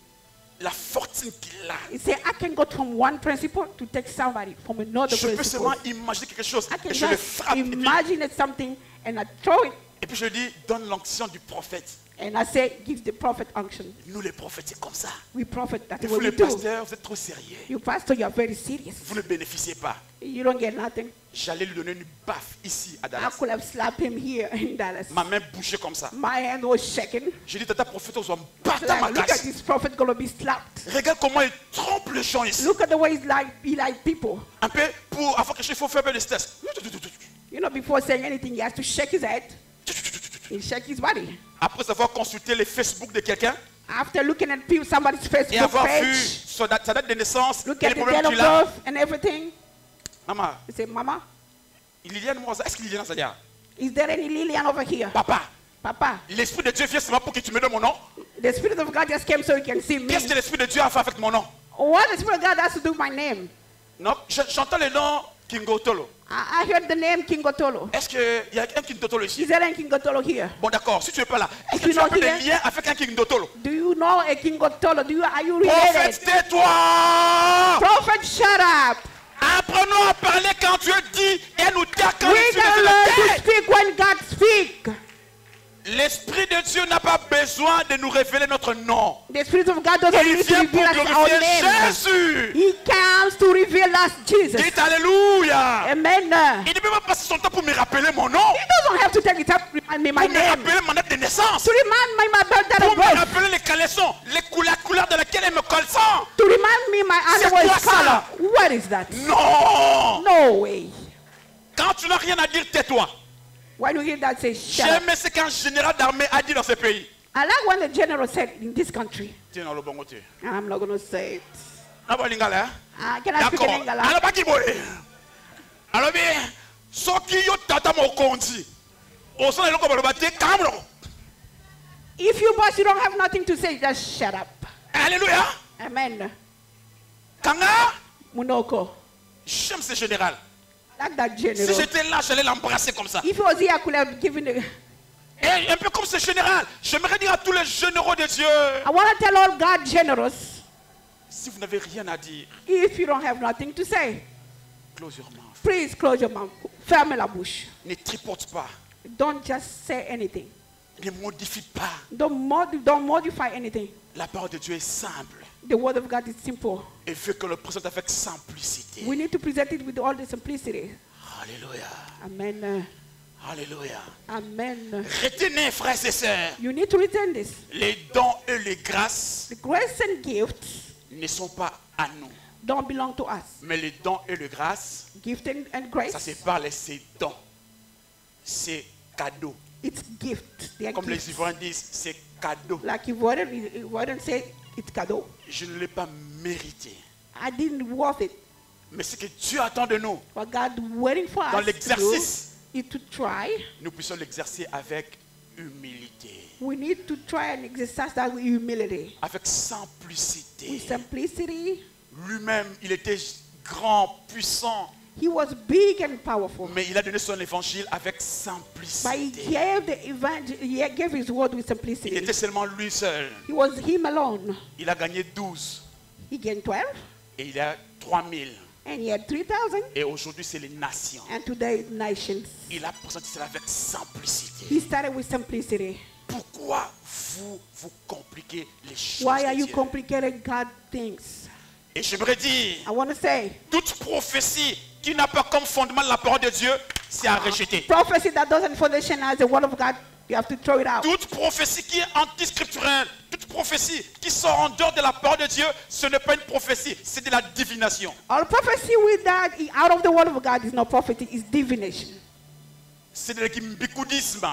la fortune qu'il a. He said, I can go from one principle to take somebody from another Je peux principle. seulement imaginer quelque chose I can et je le just frappe. Et puis, imagine something and I throw it et puis je dis, donne l'onction du prophète. and I say, give the prophet unction. Nous, les prophètes, c'est comme ça. We prophet, that's Et what vous, we les do. pasteurs, vous êtes trop sérieux. You pastor, you are very serious. Vous ne bénéficiez pas. You don't get nothing. J'allais lui donner une baffe ici à I Dallas. could have slapped him here in Dallas. Ma main bougeait comme ça. My hand was shaking. J'ai dit, tata prophète, on va me battre à ma Like, look at casse. this prophet gonna be slapped. Regarde comment il trompe les gens ici. Look at the way he's like, he like people. Un peu, pour avoir quelque chose, il faut faire un peu de stress. You know, before saying anything, he has to shake his head. He shake his body. Après avoir consulté les Facebook de quelqu'un After looking at people, somebody's et Facebook avoir vu page, sa date, sa date de naissance look et at les the problèmes date of qu'il a. birth and everything. Maman, He said, Mama, Liliane Mouaza, est-ce que Liliane Azalia? is there any Lillian over here? Papa, Papa, l'Esprit de Dieu vient seulement pour que tu me donnes mon nom. the Spirit of God just came so you can see me. Qu'est-ce que l'Esprit de Dieu a fait avec mon nom? What the Spirit of God has to do with my name? Non, je- j'entends le nom Kingotolo. I, I heard the name King Gotolo. Est-ce qu'il y a un Kingotolo ici? Is there any King Gotolo here? Bon, d'accord, si tu n'es pas là, est-ce que You tu as know un peu de here? lien avec un Kingotolo? Do you know a King Gotolo? Do you, are you Prophète, related? tais-toi! Prophet, shut up. Apprenons à parler quand Dieu dit et nous tais quand We l'Esprit de can Dieu learn nous to tait. speak when God speaks. L'Esprit de Dieu n'a pas besoin de nous révéler notre nom. The Spirit of God doesn't Il need to vient pour reveal us our glorifier name. Jésus. He comes to reveal us Jesus. Dites Alléluia. Amen. Il ne peut pas passer son temps pour me rappeler mon nom. He doesn't have to take it up to remind me my Pour me name. rappeler ma date de naissance. To remind me my birth Pour and me birth. rappeler les caleçons, les couleurs, la couleur de laquelle elle me colle sang. To remind me my C'est animal quoi color. ça? What is that? Non. No. tu n'as rien à dire, tais-toi. When you hear that, say, shut up. J'aime ce qu'un général d'armée a dit dans ce pays. I like what the general said in this country. Tiens, le bon côté. I'm not going to say it. Ah, bon, lingala, hein? Uh, can I speak in D'accord. English? Alors, pas qui boye. Alors, bien, ce qui yo tata mo konti. Au sein de l'eau, comme le bâti, calme. If you boss, you don't have nothing to say, just shut up. Alléluia. Amen. Kanga, Munoko. j'aime ce général. Like that Si general. j'étais là, j'allais l'embrasser comme ça. If he was here, I could have given the... Et un peu comme ce général, j'aimerais dire à tous les généraux de Dieu, I want to tell all God generals, si vous n'avez rien à dire, if you don't have nothing to say, close your mouth. please close your mouth. Ferme la bouche. Ne tripote pas. Don't just say anything. Ne modifie pas. Don't, mod don't modify anything. La parole de Dieu est simple The word of God is simple. et veut que le présente avec simplicité. We need to present it with all the simplicity. Alléluia. Amen. Alléluia. Amen. Retenez, frères et sœurs, You need to return this. les dons et les grâces The grace and gifts ne sont pas à nous. don't belong to us. Mais les dons et les grâces, Gift and, and ça grace, se parle, c'est dons. C'est cadeau. it's gift. They are Comme les gifts. Ivoiriens disent, c'est cadeau. Like you wouldn't, you wouldn't say it's cadeau. Je ne l'ai pas mérité. I didn't worth it. Mais ce que Dieu attend de nous, What God waiting for dans us to do l'exercice, is to try. nous puissions l'exercer avec humilité, We need to try and exercise that with humility, avec simplicité. with simplicity. Lui-même, il était grand, puissant, He was big and powerful, mais il a donné son évangile avec but he simplicité. gave the evangel. He gave his word with Il simplicity. était seulement lui seul. He was him alone. Il a gagné douze He gained twelve, et il a trois mille. and he had three thousand, Et aujourd'hui, c'est les nations. and today nations. Il a présenté cela avec simplicité. He started with simplicity. Pourquoi vous vous compliquez les choses Why de are you Dieu? complicating God things? Et j'aimerais dire, I want to say, toute prophétie qui n'a pas comme fondement la parole de Dieu, c'est à rejeter. prophecy that doesn't foundation as the word of God, you have to throw it out. Toute prophétie qui est antiscripturelle, toute prophétie qui sort en dehors de la parole de Dieu, ce n'est pas une prophétie, c'est de la divination. All prophecy with that out of the word of God is not prophecy, it's divination. C'est de l'équimbikoudisme,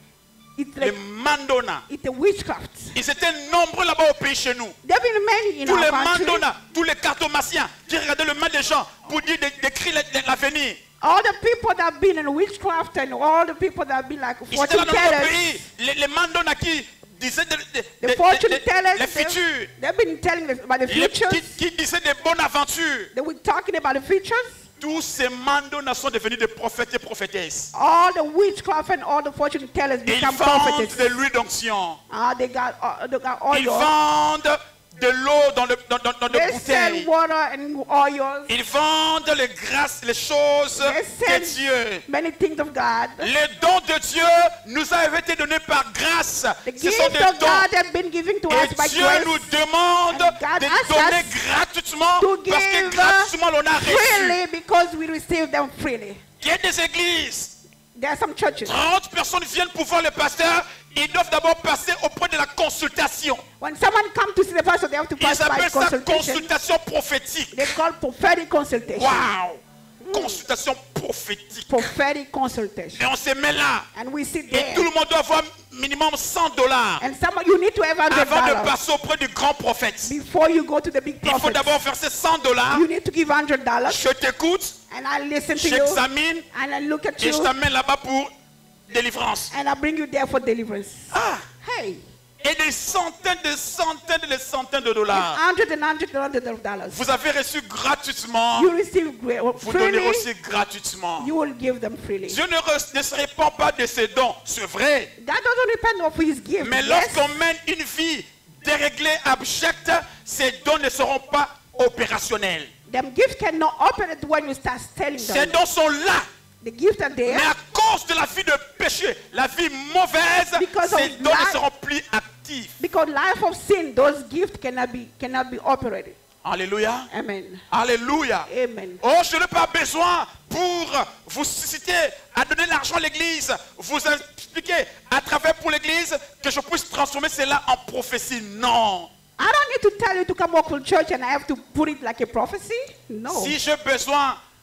It's les like, mandona. it's a witchcraft. Ils étaient nombreux là-bas au pays chez nous. There have been many in Tous les our country. mandona, tous les cartomanciens qui regardaient le mal des gens pour dire de- d'écrire l'avenir. All the people that have been in witchcraft and all the people that have been like Ils étaient là fortune dans notre tellers, pays. Les, les mandona qui disaient de, de- de- the fortune de- de- tellers, les they've, futurs. they've been telling us about the Les- futures. qui, qui disaient des bonnes aventures. They were talking about the futures. Tous ces mandona sont devenus des prophètes et prophétesses. All the witchcraft and all the fortune tellers Et ils become vendent prophetess. de l'huile d'onction. Ah, they got, uh, they got Ils oil. vendent de l'eau dans, le, dans, dans, dans des They sell bouteilles. water and oils. Ils vendent les grâces, les choses They de sell Dieu. many things of God. Les dons de Dieu nous avaient été donnés par grâce. The Ce sont gifts des of dons. God have been given to us Et by Dieu grace. nous demande And God de asks donner us gratuitement to parce que give gratuitement on a reçu. freely because we receive them freely. Il y a des églises. There are some churches. trente personnes viennent pour voir le pasteur. Ils doivent d'abord passer auprès de la consultation. When someone comes to see the pastor, they have to pass Ils by appellent ça consultation. consultation prophétique. They call prophetic consultation. Waouh! Consultation prophétique. Prophetic consultation. Et on se met là. And we sit Et there. tout le monde doit avoir minimum cent dollars And some you need to have one hundred avant de dollars passer auprès du grand prophète. before you go to the big Il faut prophet. d'abord verser cent dollars. You need to give one hundred dollars, Je t'écoute, and I listen to you, j'examine and I look at et je you, t'amène là-bas pour délivrance. and I bring you there for deliverance. Ah! Hey, Et des centaines, des centaines, des centaines de dollars. hundred and hundred and hundred of dollars. Vous avez reçu gratuitement. You receive gra- Vous donnez freely. aussi gratuitement. You will give them freely. Dieu ne, re- ne se répand pas de ses dons, c'est vrai. That doesn't depend on his gift. Mais Yes, lorsqu'on mène une vie déréglée, abjecte, ces dons ne seront pas opérationnels. them gifts cannot operate when you start selling Ces them. dons sont là. The gifts are there. Mais à cause de la vie de péché, la vie mauvaise, Because ces of dons ne life- seront plus actifs. Because life of sin, those gifts cannot be cannot be operated. Alléluia. Amen. Alléluia. Amen. Oh, je n'ai pas besoin pour vous susciter à donner l'argent à l'église, vous expliquer à travers pour l'église que je puisse transformer cela en prophétie. Non. I don't need to tell you to come work for church and I have to put it like a prophecy. No. Si j'ai besoin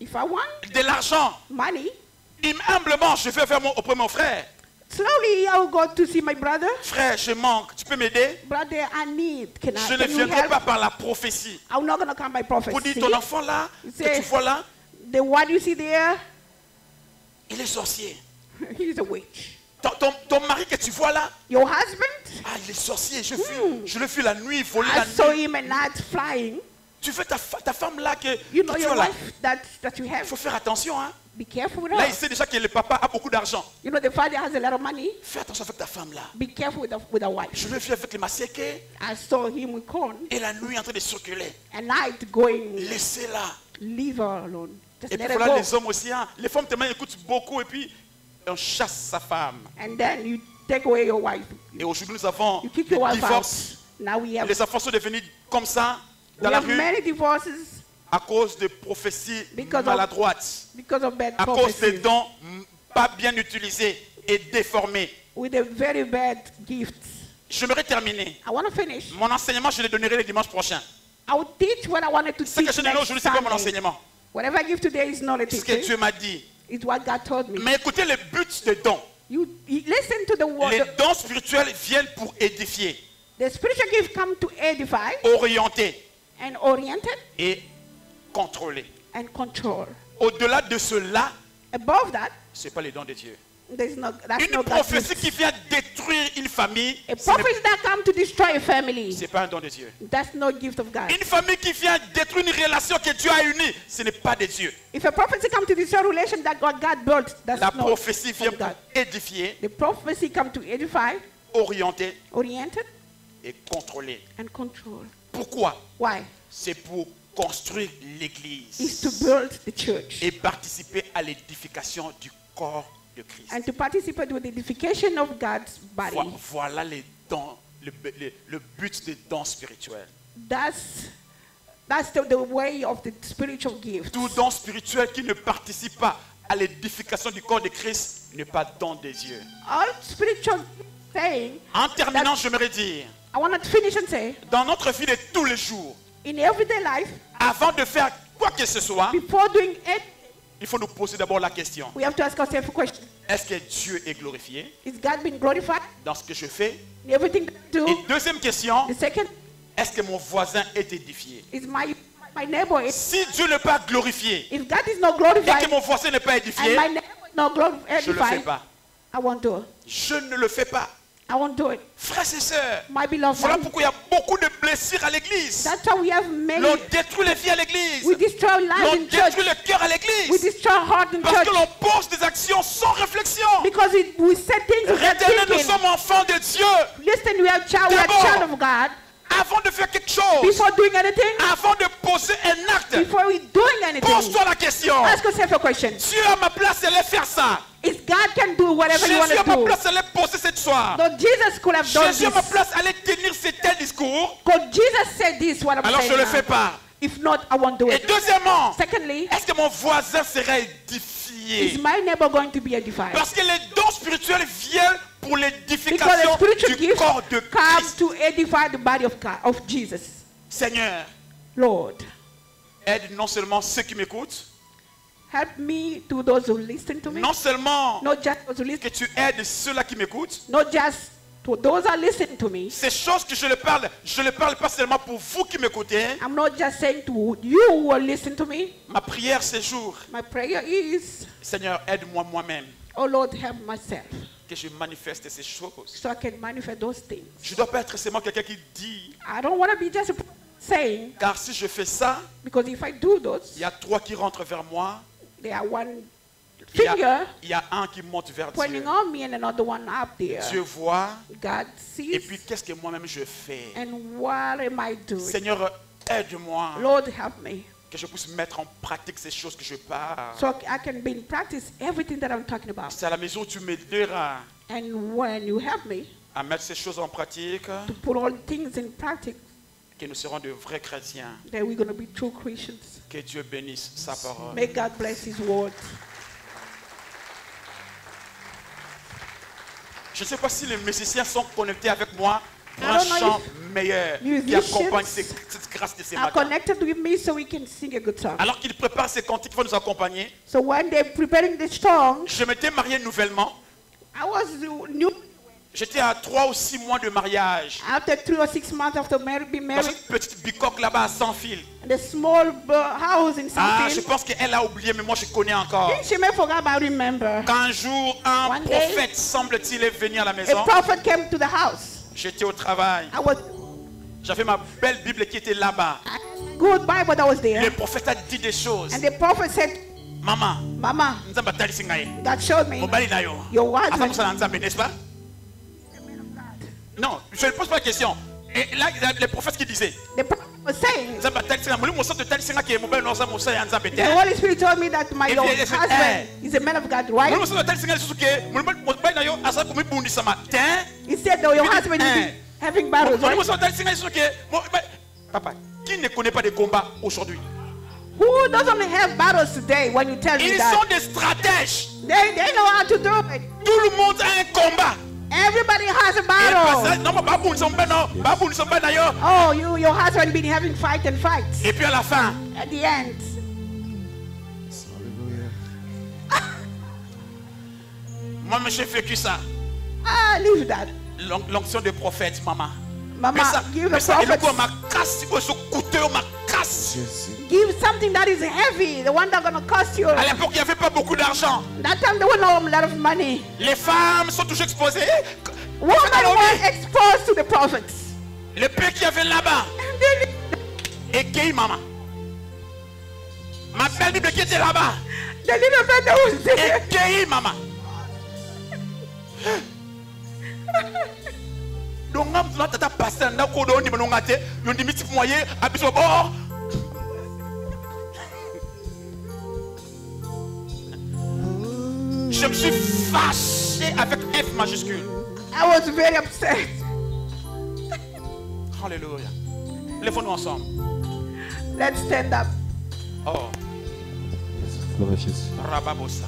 If I want de l'argent, money, humblement, je vais vers mon, auprès de mon frère. slowly I'll go to see my brother. Frère, je manque. Tu peux m'aider? Brother, I need. Can I, Je ne can you viendrai help? pas par la prophétie. I'm not going to come by Pour prophecy. dire ton enfant là, Il que sait- tu vois là, The one you see there, il est sorcier. he's a witch. Ton, ton, ton mari que tu vois là, Your husband, ah, il est sorcier. Je, fuis, je le fuis la nuit, voler I la saw nuit. him at night flying. Tu veux ta, fa- ta femme là que, You que know tu your as là. wife that, that you Il have. faut faire attention. Hein. Be careful with Là, her. il sait déjà que le papa a beaucoup d'argent. You know the father has a lot of money. Fais attention avec ta femme là. Be careful with the, with the wife. Je le vis avec les masseke I saw him with corn et la nuit en train de circuler. at night going, Laissez-la. leave her alone. Just Et let puis her voilà go. les hommes aussi. Hein. Les femmes tellement écoutent beaucoup et puis on chasse sa femme. And then you take away your wife. Et aujourd'hui nous avons You kick des your wife out. divorces. Now we have, Les enfants sont devenus comme ça dans we la have rue many divorces à cause de prophéties Because of- maladroites, because of bad à cause des prophecies. dons mm, pas bien utilisés et déformés. With a very bad gifts. J'aimerais terminer. I want to finish. Mon enseignement, je le donnerai le dimanche prochain. I will teach what I wanted to Ce que teach je donne next aujourd'hui, c'est pas mon Sunday. enseignement. Whatever I give today is not a C'est ce que Dieu teaching. m'a dit. It's what God told me. Mais écoutez le but des dons. You, you listen to the word. Les dons spirituels viennent pour édifier, The spiritual gift come to edify orienter and oriented et contrôler. and control. Au-delà de cela, Above that, ce n'est pas les dons de Dieu. there's no, that's Une no God's prophétie gift. qui vient détruire une famille, A ce n'est prophet that come to destroy a family, ce n'est pas un don de Dieu. that's no gift of God. Une famille qui vient détruire une relation que Dieu a unie, ce n'est pas de Dieu. If a prophecy come to destroy a relation that God, God built, that's La not prophétie vient of pour God. édifier, The prophecy come to edify, orienter oriented, et contrôler. and control. Pourquoi? Why? C'est pour construire Is l'Église to build the church et participer à l'édification du corps de Christ. and to participate with the edification of God's body. Vo- Voilà les dons, le, le- le but des dons spirituels. That's that's the, the way of the spiritual gift. Tout don spirituel qui ne participe pas à l'édification du corps de Christ n'est pas don de Dieu. All spiritual thing, En terminant, j'aimerais dire, I want to finish and say, dans notre vie de tous les jours, in everyday life, avant de faire quoi que ce soit, before doing it, il faut nous poser d'abord la question. we have to ask ourselves a question. Est-ce que Dieu est glorifié Is God being glorified dans ce que je fais? in everything that I do? Et deuxième question, The second est-ce que mon voisin est édifié? is my my neighbor. Is, Si Dieu n'est pas glorifié if God is not et glorified que mon voisin n'est pas and édifié, my neighbor is not glor- je ne le fais edified, pas. I won't do it. Je ne le fais pas. I won't do it. Frères et sœurs, My beloved voilà one. pourquoi il y a beaucoup de blessures à l'église. That's why we have many. L'on détruit les vies à l'église. We destroy lives L'on in church. détruit le cœur à We l'église. destroy heart in Parce church que l'on pose des actions sans réflexion. because it, we say things without Retenez, nous thinking. sommes enfants de Dieu. Listen, we are child, we are D'abord, child of God. Avant de faire quelque chose, Before doing anything, avant de poser un acte, before we doing anything, pose-toi la question. ask yourself a question. Dieu à ma place allait faire ça. If God can do whatever you want Jésus à ma to do, place allait poser cette soir. so Jesus could have done Jésus à ma this. place allait tenir ces tels discours. Because Jesus said this, what I'm Alors je saying ne le now. fais pas. If not, I won't do Et it. deuxièmement, Secondly, est-ce que mon voisin sera is édifié? my neighbor going to be edified? Parce que les dons spirituels viennent pour Because l'édification the spiritual du gift corps de comes Christ. to edify the body of God, of Jesus. Seigneur, Lord, aide non seulement ceux qui m'écoutent, help me to those who listen to me. non seulement Not just those who que listen, tu aides ceux-là qui m'écoutent. not just to those who are listening to me. Ces choses que je le parle, je ne le parle pas seulement pour vous qui m'écoutez. I'm not just saying to you who are listening to me. Ma prière ces jours, My prayer is, Seigneur, aide-moi moi-même, oh Lord, help myself que je manifeste ces choses. so I can manifest those things. Je ne dois pas être seulement quelqu'un qui dit, I don't want to be just a saying, car si je fais ça, because if I do those, il y a trois qui rentrent vers moi, there are one il y finger a, il y a un qui monte vers pointing Dieu. on me and another one up there. Dieu voit, God et sees, puis qu'est-ce que moi-même je fais? and what am I doing? Seigneur, aide-moi, Lord, help me que je puisse mettre en pratique ces choses que je parle. so I can be in practice everything that I'm talking about. C'est à la maison où tu m'aideras And when you help me à mettre ces choses en pratique, to put all things in practice, que nous serons de vrais chrétiens. then we're going to be true Christians. Que Dieu bénisse sa parole. May God bless His word. Je ne sais pas si les musiciens sont connectés avec moi pour I un don't know chant if meilleur qui musicians- accompagne ces- cette grâce de ce are matin. connected with me so we can sing a good song. Alors qu'il prépare ces cantiques, il faut nous accompagner. So when they're preparing the song, Je m'étais marié nouvellement. I was new. J'étais à trois ou six mois de mariage. After three or six months after married, being Dans married, une petite bicoque là-bas à sans fil. the small uh, house in Ah, je something. pense qu'elle a oublié, mais moi je connais encore. She may forget, but I remember. Qu'un jour, un One day, prophète, semble-t-il, est venu à la A maison. prophet came to the house. J'étais au travail. I was J'avais ma belle Bible qui était là-bas. good Bible that was there, Le prophète a dit des choses. and the prophet said, Maman, "Mama, nzambe atalisi ngai. God showed me Mobali na yo. your Aza husband." mosala nzambe, n'est-ce pas? Non, je ne pose pas la question. Et là, il y a les prophètes qui disaient, The prophet was saying, nzambe atalisi ngai. Molimo mosusu atalisi ngai ke mobali na oza mosala ya nzambe te. the Holy Spirit told me that my If your they say, husband eh. is a man of God, Molimo right? mosusu atalisi ngai lisusu ke mobali na yo aza komibundisama te. He said that your If it- husband is eh. having battles, Molimo right? mosusu atalisi ngai lisusu ke mo- mais- Papa, qui ne connaît pas de combat aujourd'hui? Who doesn't have battles today when you tell me Ils that? sont des stratèges. They, they know how to do it. Tout le monde a un combat. Everybody has a Et parce battle. que- non, mais baboun sont ben non, baboun sont ben d'ailleurs. Oh, you, your husband been having fight and fights. Et puis à la fin, At the end, moi j'ai vécu ça. ah, leave that. L'on- L'onction de prophète, maman. Mama, Mais ça, give mais the ça, et le coup, prophets, ma casse, il faut couteau, ma casse. give something that is heavy, the one that's gonna cost you. À l'époque, il n'y avait pas beaucoup d'argent. That time there was no a lot of money. Les femmes sont toujours exposées. Women were exposed to the prophets. Le peu qu'il y avait là-bas. Et qui, maman? Ma belle Bible qui était là-bas. The little bit that was there. Et qui, maman? Donc, on a tata passé dans le code, on dit, on a été, on dit, petit moyen, à biso, oh. Je me suis fâché avec F majuscule. I was very upset. Alléluia. Lève-nous ensemble. Let's stand up. Oh, Gloire à Jésus. Rababosa.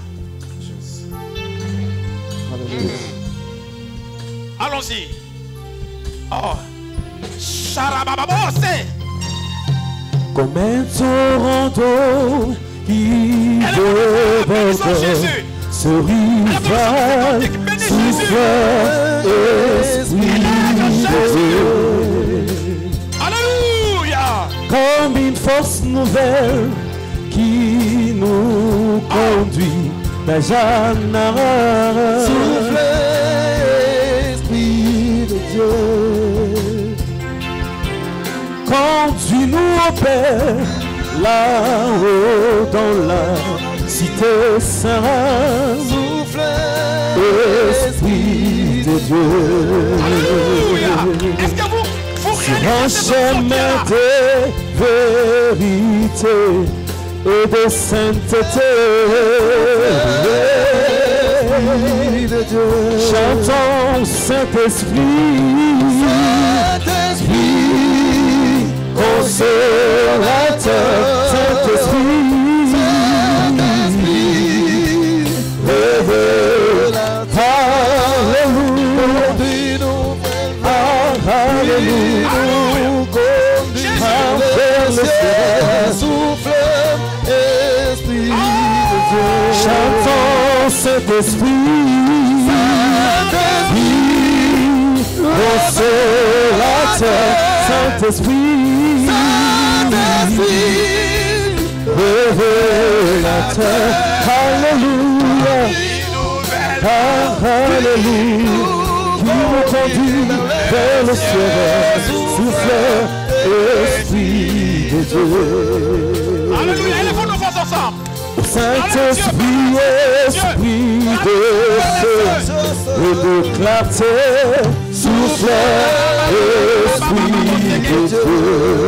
Alléluia. Allons-y. Oh, Charabababose. Comme un torrent qui Elle a bénissons déborde, Jésus. ce rival Bénis souffle esprit de Dieu. Alléluia. Comme une force nouvelle qui nous conduit d'Ajanara. Souffle, Esprit de Dieu. Conduis-nous au Père, là-haut dans la cité sainte. Souffle, Esprit de Dieu. Alléluia. Est-ce que vous, vous Sur un réalisez ce chemin que de vérité et de sainteté, chantons Saint-Esprit, Saint-Esprit, consolateur, Saint-Esprit, Saint-Esprit, révélateur, Alléluia, Alléluia, vers le ciel, souffle, Esprit de Dieu. Chantons cet esprit, Saint-Esprit, consolateur, Saint-Esprit, Saint-Esprit, révélateur, Alléluia, Alléluia, qui nous conduit vers le ciel, souffle, Esprit de Dieu. Alléluia. Élevons nos voix ensemble. Saint-Esprit, Esprit de feu et de clarté, souffle, Esprit de Dieu.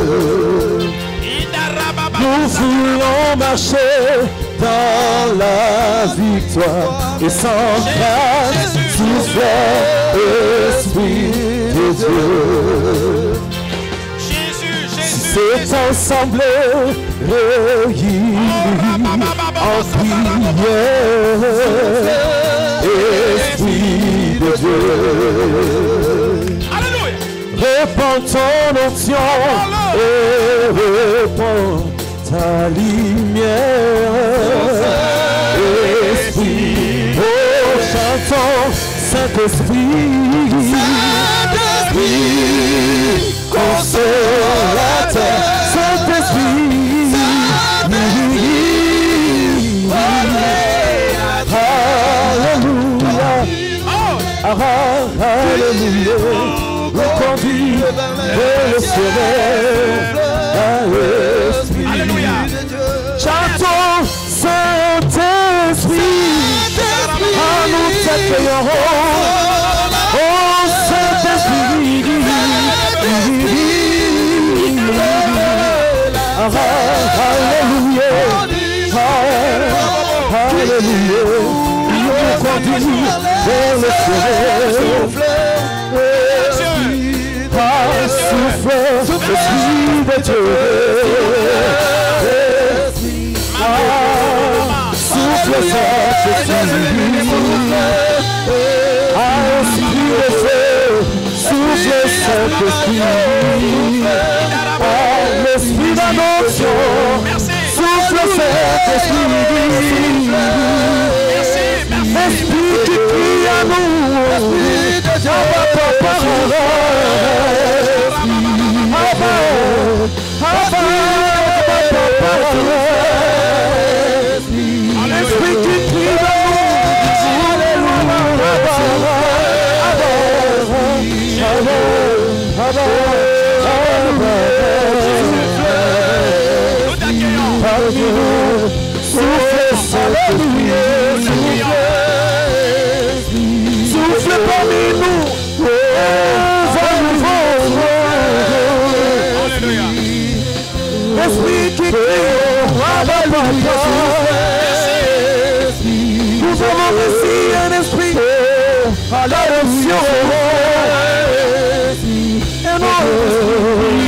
Nous voulons marcher dans la victoire et sans crainte, souffle, Esprit de Dieu. Jésus, Jésus. C'est ensemble réunis en prière, Esprit de Dieu. Alléluia. Répands ton onction et répand ta lumière. Esprit, oh chantons Saint-Esprit, Saint-Esprit, consolateur, Saint-Esprit, Alléluia, Alléluia, nous conduit vers le ciel, Alléluia, chantons Saint-Esprit, à nous t'accueillerons, oh Saint-Esprit, Alléluia, Alléluia, il nous conduit vers le ciel, par souffle, l'Esprit de Dieu, souffle Saint-Esprit, Esprit de feu, souffle Saint-Esprit, l'Esprit d'adoption, souffle Saint-Esprit, Esprit qui crie à nous, Abba Papa, Abba, Abba, Papa, Esprit qui crie à nous, Alléluia, Abba, Abba, Abba, souffle Saint-Esprit, souffle parmi nous, Esprit qui crie, nous avons reçu un esprit à l'adoption, et nous